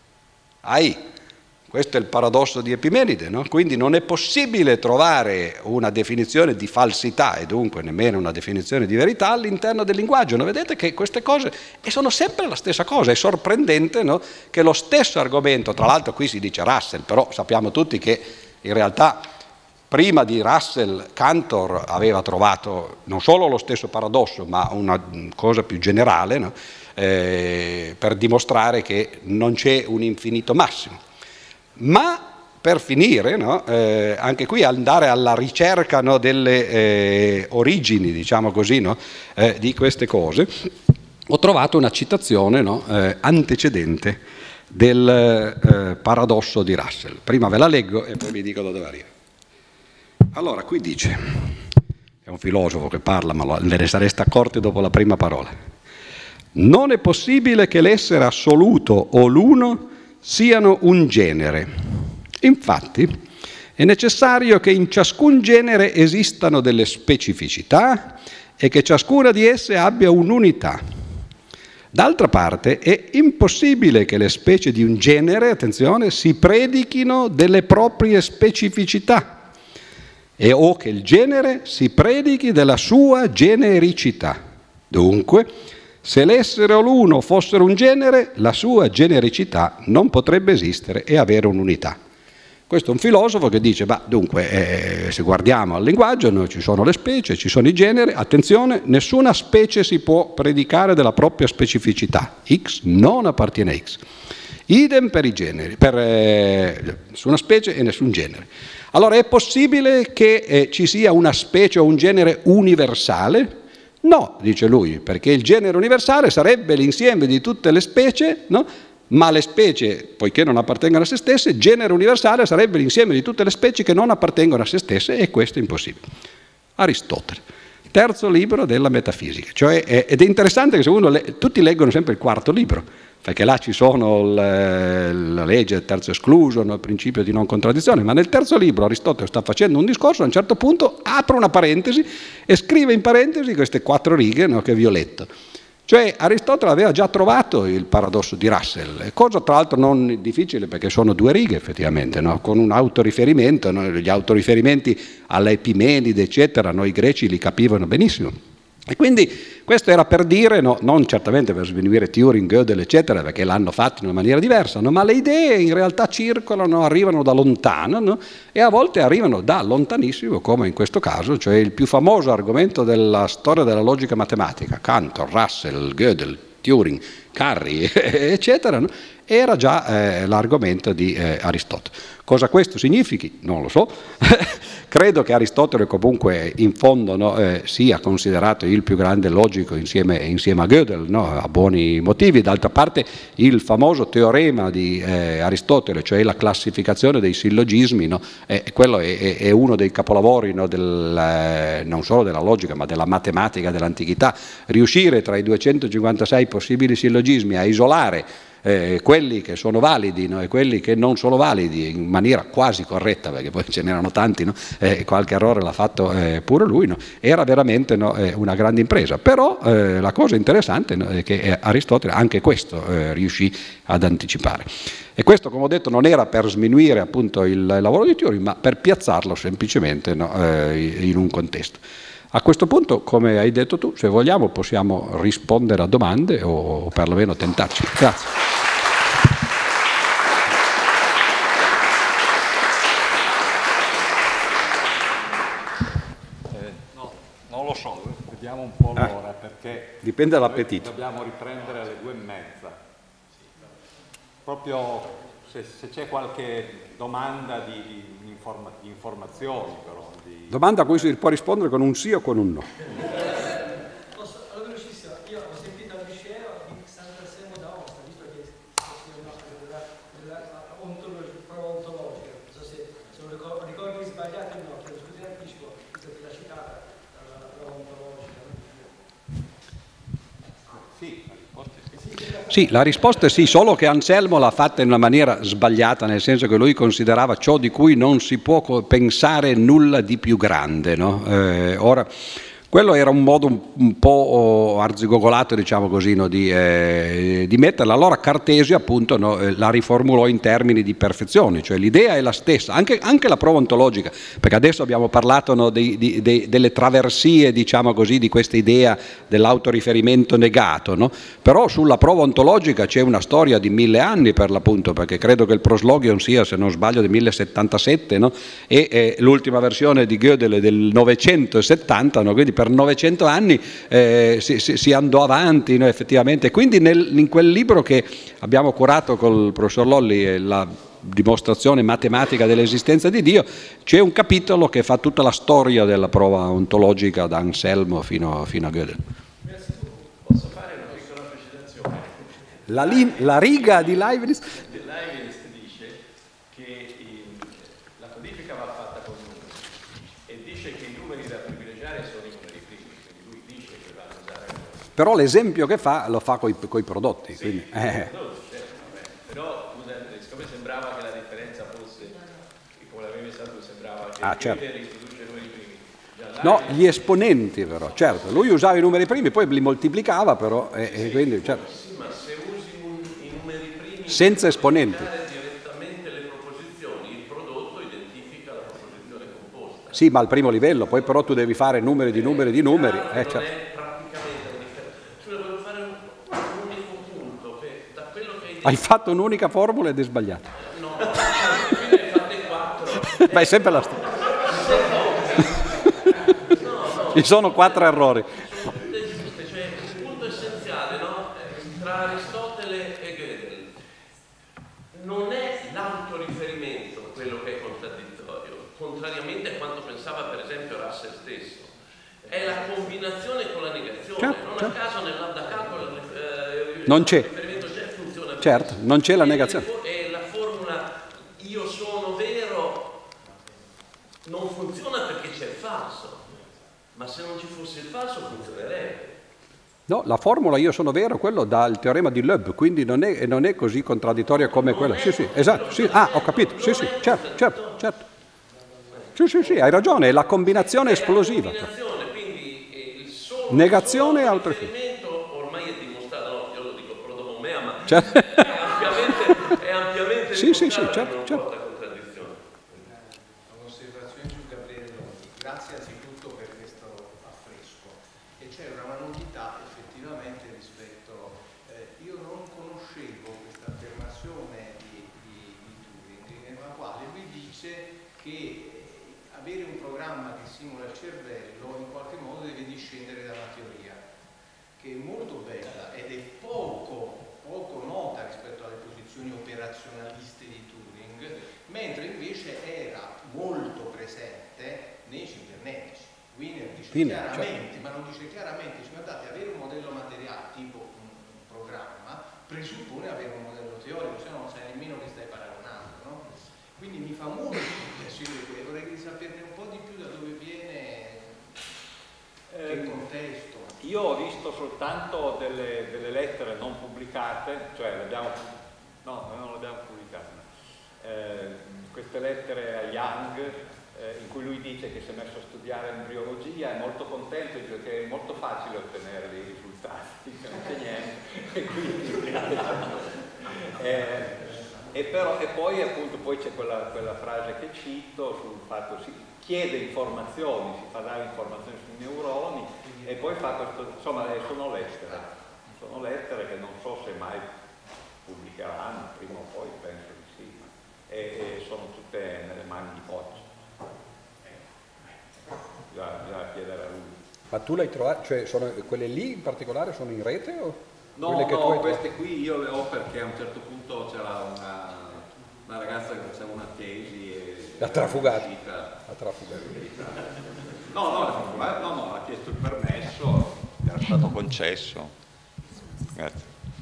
Ai, questo è il paradosso di Epimenide, no? Quindi non è possibile trovare una definizione di falsità e dunque nemmeno una definizione di verità all'interno del linguaggio. No? Vedete che queste cose e sono sempre la stessa cosa. È sorprendente, no? Che lo stesso argomento, tra l'altro qui si dice Russell, però sappiamo tutti che in realtà prima di Russell, Cantor aveva trovato non solo lo stesso paradosso, ma una cosa più generale, no? eh, per dimostrare che non c'è un infinito massimo. Ma per finire, no? eh, anche qui andare alla ricerca, no, delle eh, origini, diciamo così, no? eh, di queste cose, ho trovato una citazione, no? eh, antecedente del eh, paradosso di Russell. Prima ve la leggo e poi vi dico da dove arriva. Allora, qui dice, è un filosofo che parla, ma ve ne sareste accorti dopo la prima parola. Non è possibile che l'essere assoluto o l'uno siano un genere. Infatti, è necessario che in ciascun genere esistano delle specificità e che ciascuna di esse abbia un'unità. D'altra parte, è impossibile che le specie di un genere, attenzione, si predichino delle proprie specificità. E o che il genere si predichi della sua genericità. Dunque, se l'essere o l'uno fossero un genere, la sua genericità non potrebbe esistere e avere un'unità. Questo è un filosofo che dice, bah, dunque, eh, se guardiamo al linguaggio, no, ci sono le specie, ci sono i generi, attenzione, nessuna specie si può predicare della propria specificità. X non appartiene a X. Idem per i generi, per eh, nessuna specie e nessun genere. Allora, è possibile che eh, ci sia una specie o un genere universale? No, dice lui, perché il genere universale sarebbe l'insieme di tutte le specie, no? Ma le specie, poiché non appartengono a se stesse, genere universale sarebbe l'insieme di tutte le specie che non appartengono a se stesse e questo è impossibile. Aristotele, terzo libro della metafisica. Cioè, è, ed è interessante che se uno le, tutti leggono sempre il quarto libro, perché là ci sono le, la legge del terzo escluso, no, il principio di non contraddizione, ma nel terzo libro Aristotele sta facendo un discorso, a un certo punto apre una parentesi e scrive in parentesi queste quattro righe, no, che vi ho letto. Cioè Aristotele aveva già trovato il paradosso di Russell, cosa tra l'altro non difficile perché sono due righe effettivamente, no? Con un autoriferimento, no? Gli autoriferimenti all'Epimenide eccetera, noi greci li capivano benissimo. E quindi questo era per dire, no, non certamente per sminuire Turing, Gödel, eccetera, perché l'hanno fatto in una maniera diversa, no, ma le idee in realtà circolano, arrivano da lontano, no, e a volte arrivano da lontanissimo, come in questo caso, cioè il più famoso argomento della storia della logica matematica, Cantor, Russell, Gödel, Turing, Carri, eccetera, no, era già eh, l'argomento di eh, Aristotele. Cosa questo significhi? Non lo so. Credo che Aristotele comunque in fondo, no, eh, sia considerato il più grande logico insieme, insieme a Gödel, no, a buoni motivi. D'altra parte il famoso teorema di eh, Aristotele, cioè la classificazione dei sillogismi, no, eh, quello è, è uno dei capolavori, no, del, eh, non solo della logica ma della matematica dell'antichità. Riuscire tra i duecentocinquantasei possibili sillogismi a isolare Eh, quelli che sono validi, no, e quelli che non sono validi in maniera quasi corretta, perché poi ce n'erano tanti, no, eh, qualche errore l'ha fatto eh, pure lui, no, era veramente, no, eh, una grande impresa. Però eh, la cosa interessante, no, è che Aristotele anche questo eh, riuscì ad anticipare. E questo, come ho detto, non era per sminuire appunto il lavoro di Turing, ma per piazzarlo semplicemente, no, eh, in un contesto. A questo punto, come hai detto tu, se vogliamo possiamo rispondere a domande o perlomeno tentarci. Grazie. Eh, no, non lo so, vediamo un po' l'ora, eh, perché dipende dall'appetito. Dobbiamo riprendere alle due e mezza. Proprio se, se c'è qualche domanda di, di, informa, di informazioni, però. Di... Domanda a cui si può rispondere con un sì o con un no. Posso, allora, velocissimo, io ho sentito al liceo di Sant'Anselmo d'Aosta, visto che sia una della, della ontologia, prova ontologica, non so se sono ricordi, ricordi sbagliati o no, chiedo scusa in anticipo, visto che l'ha citata la prova ontologica. Sì, la risposta è sì. Sì, la risposta è sì, solo che Anselmo l'ha fatta in una maniera sbagliata, nel senso che lui considerava ciò di cui non si può pensare nulla di più grande, no? Eh, ora, quello era un modo un, un po' arzigogolato, diciamo così, no, di, eh, di metterla. Allora Cartesio appunto, no, la riformulò in termini di perfezione, cioè l'idea è la stessa, anche, anche la prova ontologica, perché adesso abbiamo parlato, no, di, di, di, delle traversie, diciamo così, di questa idea dell'autoriferimento negato, no? Però sulla prova ontologica c'è una storia di mille anni per l'appunto, perché credo che il Proslogion sia, se non sbaglio, del millesettantasette, no? E eh, l'ultima versione di Gödel è del novecentosettanta, no? Quindi per novecento anni eh, si, si, si andò avanti, no, effettivamente. Quindi nel, in quel libro che abbiamo curato col professor Lolli, la dimostrazione matematica dell'esistenza di Dio, c'è un capitolo che fa tutta la storia della prova ontologica da Anselmo fino, fino a Gödel. Posso fare una piccola precisazione? La, li, la riga di Leibniz? Leibniz dice che la codifica va fatta con numeri e dice che i numeri da privilegiare sono i numeri primi, quindi lui dice che vanno usare. Però l'esempio che fa lo fa con i prodotti. Sì, quindi, eh. no, certo, vabbè. Però scusa, siccome sembrava che la differenza fosse, come l'avevi messo tu, sembrava che Ah, il certo. Gödel introduce i numeri primi. Già No, Leibniz- gli esponenti però, certo. Lui usava i numeri primi, poi li moltiplicava però, e, e quindi, certo. Sì, ma se usi un, i numeri primi Senza esponenti. per indicare direttamente le proposizioni, il prodotto identifica la proposizione composta. Sì, ma al primo livello, poi però tu devi fare numeri di numeri di numeri. Chiaro che Eh, non certo. è praticamente la differenza. Scusa, volevo fare un, un unico punto, che da quello che hai detto... Hai fatto un'unica formula ed è sbagliata. No, quindi hai fatte quattro. Ma è sempre la stessa. Ci sono quattro errori. Sono tutte giuste, cioè il punto essenziale, no? Tra Aristotele e Gödel non è l'autoriferimento quello che è contraddittorio, contrariamente a quanto pensava per esempio Russell stesso, è la combinazione con la negazione. Certo, non certo. a caso nell'Abda Calcolo eh, Non c'è. il riferimento c'è, funziona. Certo, non c'è la negazione. E la formula io sono vero non funziona perché c'è il falso. Ma se non ci fosse il falso funzionerebbe. No, la formula io sono vero, quello dal teorema di Loeb, quindi non è, non è così contraddittoria come quella. Sì, sì, esatto. Sì. Ah, ho capito. Sì, sì, certo, certo, certo. Sì, sì, sì, hai ragione, è la combinazione esplosiva. Combinazione, quindi il solo Negazione e solo altro riferimento ormai è dimostrato, no, io lo dico prodomomea, ma Certo. è ampiamente, è ampiamente Sì, sì, sì, dimostrato che certo, non certo. porta a contraddizione. Un'osservazione su Gabriele Longhi. Grazie anzitutto per questo affresco. E c'è una simula il cervello, in qualche modo deve discendere dalla teoria, che è molto bella ed è poco, poco nota rispetto alle posizioni operazionaliste di Turing, mentre invece era molto presente nei cibernetici. Wiener dice Quindi, chiaramente, cioè... ma non dice chiaramente, dice guardate, avere un modello materiale tipo un, un programma presuppone avere un modello teorico, se no non sai nemmeno che stai paragonando, no? Quindi mi fa molto piacere, vorrei saperne un po' di più da dove viene, che Eh, contesto. Io ho visto soltanto delle, delle lettere non pubblicate, cioè le abbiamo, no, non le abbiamo pubblicate, eh, queste lettere a Young, eh, in cui lui dice che si è messo a studiare embriologia, è molto contento perché è molto facile ottenere dei risultati, che non c'è niente, e quindi... eh, e, però, e poi appunto poi c'è quella, quella frase che cito sul fatto si chiede informazioni, si fa dare informazioni sui neuroni e poi fa questo, insomma sono lettere, sono lettere che non so se mai pubblicheranno, prima o poi penso di sì, e, e sono tutte nelle mani di Poggio. Bisogna, bisogna chiedere a lui. Ma tu l'hai trovata, cioè sono, quelle lì in particolare sono in rete o? No, quelle che tu no, hai queste qui io le ho perché a un certo punto c'era una, una ragazza che faceva una tesi e... La trafugata. uscita... La trafugata. No, no, no, no, no, ha chiesto il permesso, era stato concesso. Grazie.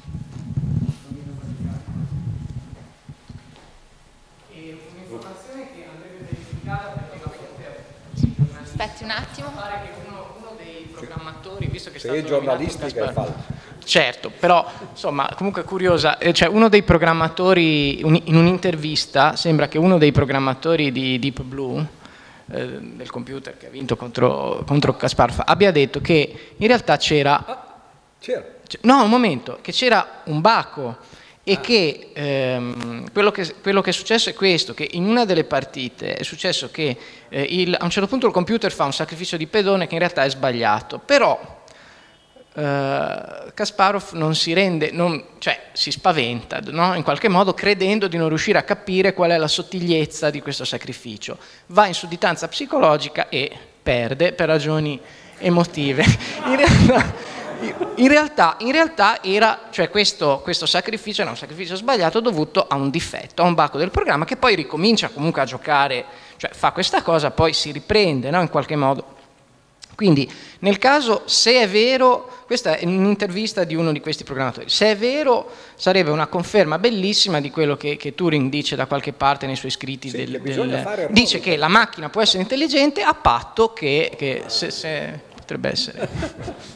E un'informazione che andrebbe verificata perché la fonte Aspetti un attimo. pare che uno, uno dei programmatori, visto che Se è è stato nominato giornalistica è Caspar- falso. Certo, però insomma comunque è curiosa, eh, cioè uno dei programmatori, un- in un'intervista sembra che uno dei programmatori di Deep Blue, eh, del computer che ha vinto contro, contro Kasparov, abbia detto che in realtà c'era, C'era. c- no un momento, che c'era un baco e che, ehm, quello che quello che è successo è questo, che in una delle partite è successo che eh, il- a un certo punto il computer fa un sacrificio di pedone che in realtà è sbagliato, però Uh, Kasparov non si rende, non, cioè si spaventa, no? In qualche modo credendo di non riuscire a capire qual è la sottigliezza di questo sacrificio. Va in sudditanza psicologica e perde per ragioni emotive. In realtà, in realtà, in realtà era, cioè questo, questo sacrificio era un sacrificio sbagliato dovuto a un difetto, a un baco del programma che poi ricomincia comunque a giocare, cioè fa questa cosa, poi si riprende, no? In qualche modo. Quindi nel caso, se è vero, questa è un'intervista di uno di questi programmatori, se è vero sarebbe una conferma bellissima di quello che, che Turing dice da qualche parte nei suoi scritti, Sì, del, che bisogna del, fare errori. dice che la macchina può essere intelligente a patto che, che se, se potrebbe essere...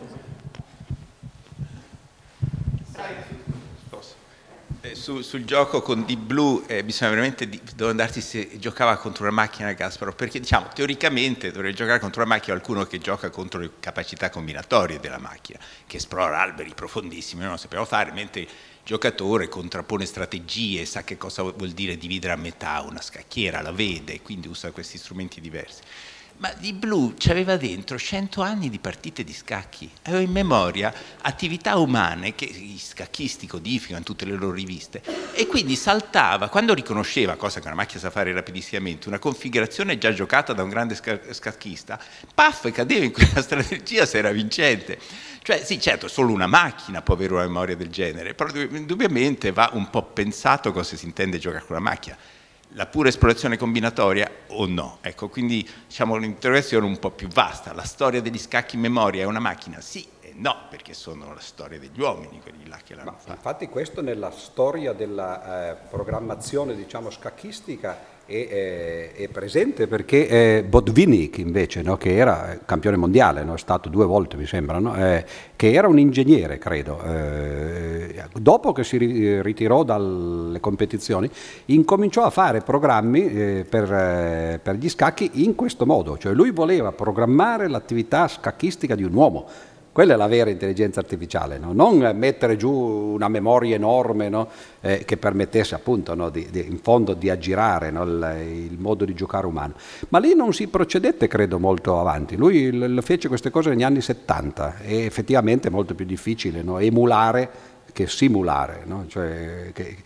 Eh, su, sul gioco con Deep Blue eh, bisogna veramente di, domandarsi se giocava contro una macchina Kasparov, perché diciamo teoricamente dovrebbe giocare contro una macchina qualcuno che gioca contro le capacità combinatorie della macchina, che esplora alberi profondissimi, noi non sappiamo fare, mentre il giocatore contrappone strategie, sa che cosa vuol dire dividere a metà una scacchiera, la vede, quindi usa questi strumenti diversi. Ma Deep Blue c'aveva dentro cento anni di partite di scacchi, aveva in memoria attività umane che gli scacchisti codificano in tutte le loro riviste e quindi saltava, quando riconosceva, cosa che una macchina sa fare rapidissimamente, una configurazione già giocata da un grande scacchista, paff, cadeva in quella strategia se era vincente. Cioè sì, certo, solo una macchina può avere una memoria del genere, però indubbiamente va un po' pensato cosa si intende giocare con la macchina. La pura esplorazione combinatoria o no? Ecco, quindi diciamo un'interrogazione un po' più vasta. La storia degli scacchi in memoria è una macchina? Sì e no, perché sono la storia degli uomini, quelli là che l'hanno Ma fatto. infatti questo nella storia della eh, programmazione, diciamo, scacchistica è, è, è presente, perché eh, Botvinnik invece, no, che era campione mondiale, no, è stato due volte mi sembra, no, eh, che era un ingegnere credo, eh, dopo che si ritirò dalle competizioni incominciò a fare programmi eh, per, eh, per gli scacchi in questo modo, cioè lui voleva programmare l'attività scacchistica di un uomo. Quella è la vera intelligenza artificiale, no? Non mettere giù una memoria enorme, no? eh, che permettesse appunto, no? di, di, in fondo di aggirare, no? il, il modo di giocare umano. Ma lì non si procedette, credo, molto avanti. Lui l- fece queste cose negli anni settanta e effettivamente è molto più difficile, no? Emulare che simulare, no? Cioè, che,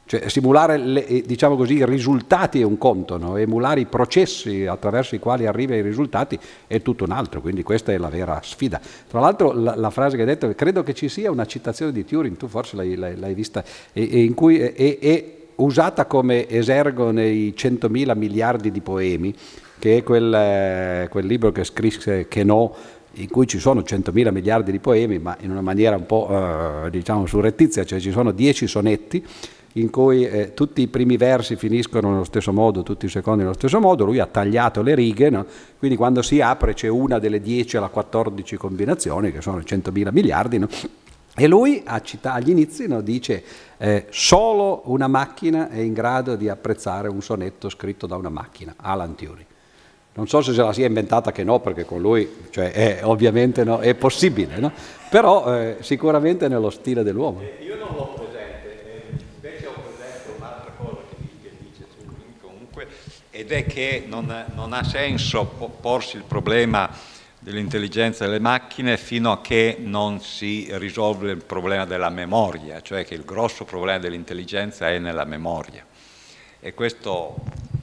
Cioè, simulare le, diciamo così, i risultati è un conto, no? Emulare i processi attraverso i quali arriva ai risultati è tutto un altro, quindi questa è la vera sfida. Tra l'altro la, la frase che hai detto, credo che ci sia una citazione di Turing, tu forse l'hai, l'hai, l'hai vista, e, e in cui è, è, è usata come esergo nei centomila miliardi di poemi, che è quel, eh, quel libro che scrisse Queneau, in cui ci sono centomila miliardi di poemi, ma in una maniera un po' eh, diciamo surrettizia, cioè ci sono dieci sonetti in cui eh, tutti i primi versi finiscono nello stesso modo, tutti i secondi nello stesso modo, lui ha tagliato le righe, no? Quindi quando si apre c'è una delle dieci alla quattordici combinazioni, che sono centomila miliardi, no? E lui a città, agli inizi, no, dice eh, solo una macchina è in grado di apprezzare un sonetto scritto da una macchina, Alan Turing. Non so se se la sia inventata che no, perché con lui, cioè, è, ovviamente no, è possibile, no? Però eh, sicuramente nello stile dell'uomo. Io non l'ho presente, invece ho presente un'altra cosa che dice Turing comunque, ed è che non, non ha senso porsi il problema dell'intelligenza delle macchine fino a che non si risolve il problema della memoria, cioè che il grosso problema dell'intelligenza è nella memoria. E questo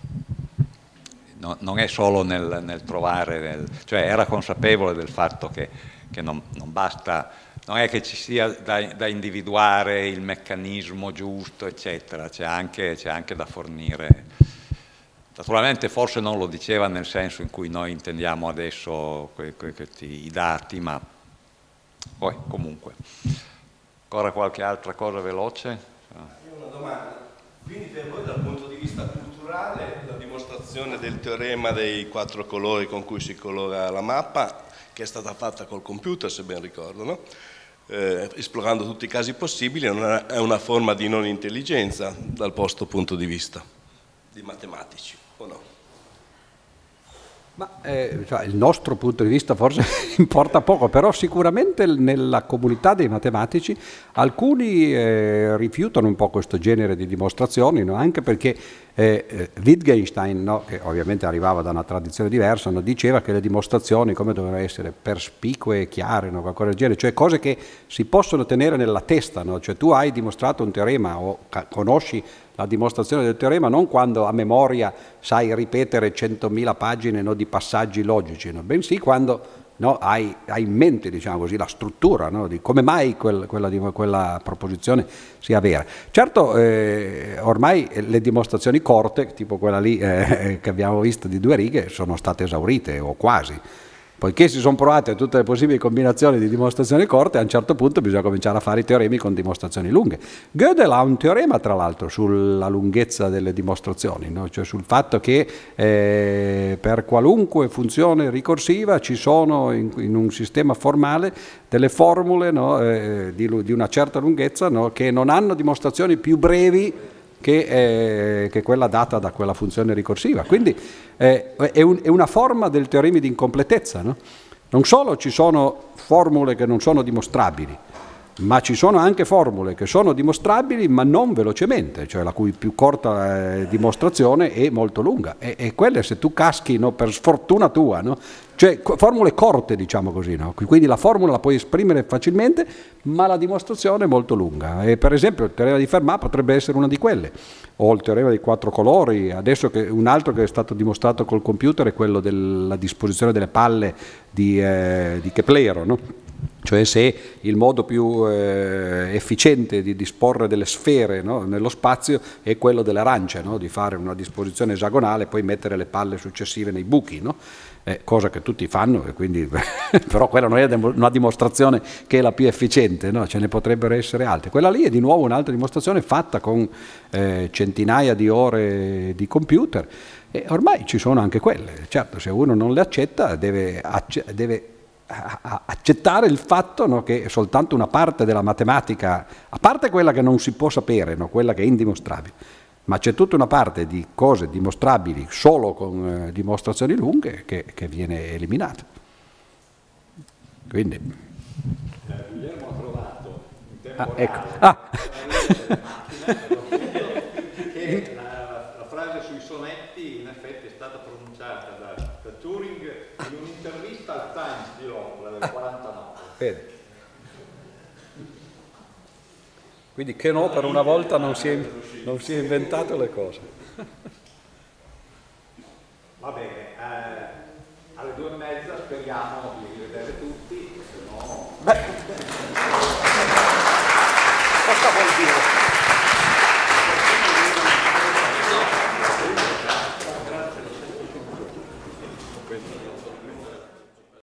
no, non è solo nel, nel trovare, nel, cioè era consapevole del fatto che, che non, non basta, non è che ci sia da, da individuare il meccanismo giusto, eccetera, c'è anche, c'è anche da fornire. Naturalmente forse non lo diceva nel senso in cui noi intendiamo adesso que, que, que, i dati, ma poi comunque. Ancora qualche altra cosa veloce? Io ho una domanda. Quindi per voi dal punto di vista culturale la dimostrazione del teorema dei quattro colori con cui si colora la mappa, che è stata fatta col computer se ben ricordo, no? eh, esplorando tutti i casi possibili, è una, è una forma di non intelligenza dal vostro punto di vista, di matematici, o no? Ma eh, cioè, il nostro punto di vista forse importa poco, però sicuramente nella comunità dei matematici alcuni eh, rifiutano un po' questo genere di dimostrazioni, no? Anche perché eh, eh, Wittgenstein, no? Che ovviamente arrivava da una tradizione diversa, no? Diceva che le dimostrazioni come dovevano essere perspicue e chiare, no? Qualcosa del genere, cioè cose che si possono tenere nella testa, no? Cioè tu hai dimostrato un teorema o conosci la dimostrazione del teorema non quando a memoria sai ripetere centomila pagine, no, di passaggi logici, no? Bensì quando, no, hai, hai in mente, diciamo così, la struttura, no, di come mai quel, quella, quella proposizione sia vera. Certo, eh, ormai le dimostrazioni corte, tipo quella lì eh, che abbiamo visto di due righe, sono state esaurite o quasi. Poiché si sono provate tutte le possibili combinazioni di dimostrazioni corte, a un certo punto bisogna cominciare a fare i teoremi con dimostrazioni lunghe. Gödel ha un teorema, tra l'altro, sulla lunghezza delle dimostrazioni, no? Cioè sul fatto che eh, per qualunque funzione ricorsiva ci sono in, in un sistema formale delle formule, no? eh, di, di una certa lunghezza, no? Che non hanno dimostrazioni più brevi Che, eh, che quella data da quella funzione ricorsiva. Quindi eh, è, un, è una forma del teorema di incompletezza, no? Non solo ci sono formule che non sono dimostrabili, ma ci sono anche formule che sono dimostrabili ma non velocemente, cioè la cui più corta eh, dimostrazione è molto lunga, e, e quelle se tu caschi, no, per sfortuna tua, no? Cioè formule corte, diciamo così, no? Quindi la formula la puoi esprimere facilmente ma la dimostrazione è molto lunga, e per esempio il teorema di Fermat potrebbe essere una di quelle, o il teorema dei quattro colori. Adesso che un altro che è stato dimostrato col computer è quello della disposizione delle palle di, eh, di Keplero, no? Cioè se il modo più eh, efficiente di disporre delle sfere, no, nello spazio è quello delle arance, no? Di fare una disposizione esagonale e poi mettere le palle successive nei buchi, no? Eh, cosa che tutti fanno, e quindi però quella non è una dimostrazione che è la più efficiente, no? Ce ne potrebbero essere altre. Quella lì è di nuovo un'altra dimostrazione fatta con eh, centinaia di ore di computer, e ormai ci sono anche quelle. Certo, se uno non le accetta deve, acce- deve accettare il fatto, no, che soltanto una parte della matematica, a parte quella che non si può sapere, no, quella che è indimostrabile, ma c'è tutta una parte di cose dimostrabili solo con eh, dimostrazioni lunghe che, che viene eliminata. Quindi eh, Guglielmo ha trovato in tempo ah, ecco. reale ah. che la, la frase sui sonetti in effetti è stata pronunciata da, da Turing in un'intervista al Times di Londra del quarantanove. Bene. Quindi che no, per una volta non si è, non si è inventato le cose. Va bene, eh, alle due e mezza speriamo di rivedere tutti, se no... Beh. Cosa vuol dire?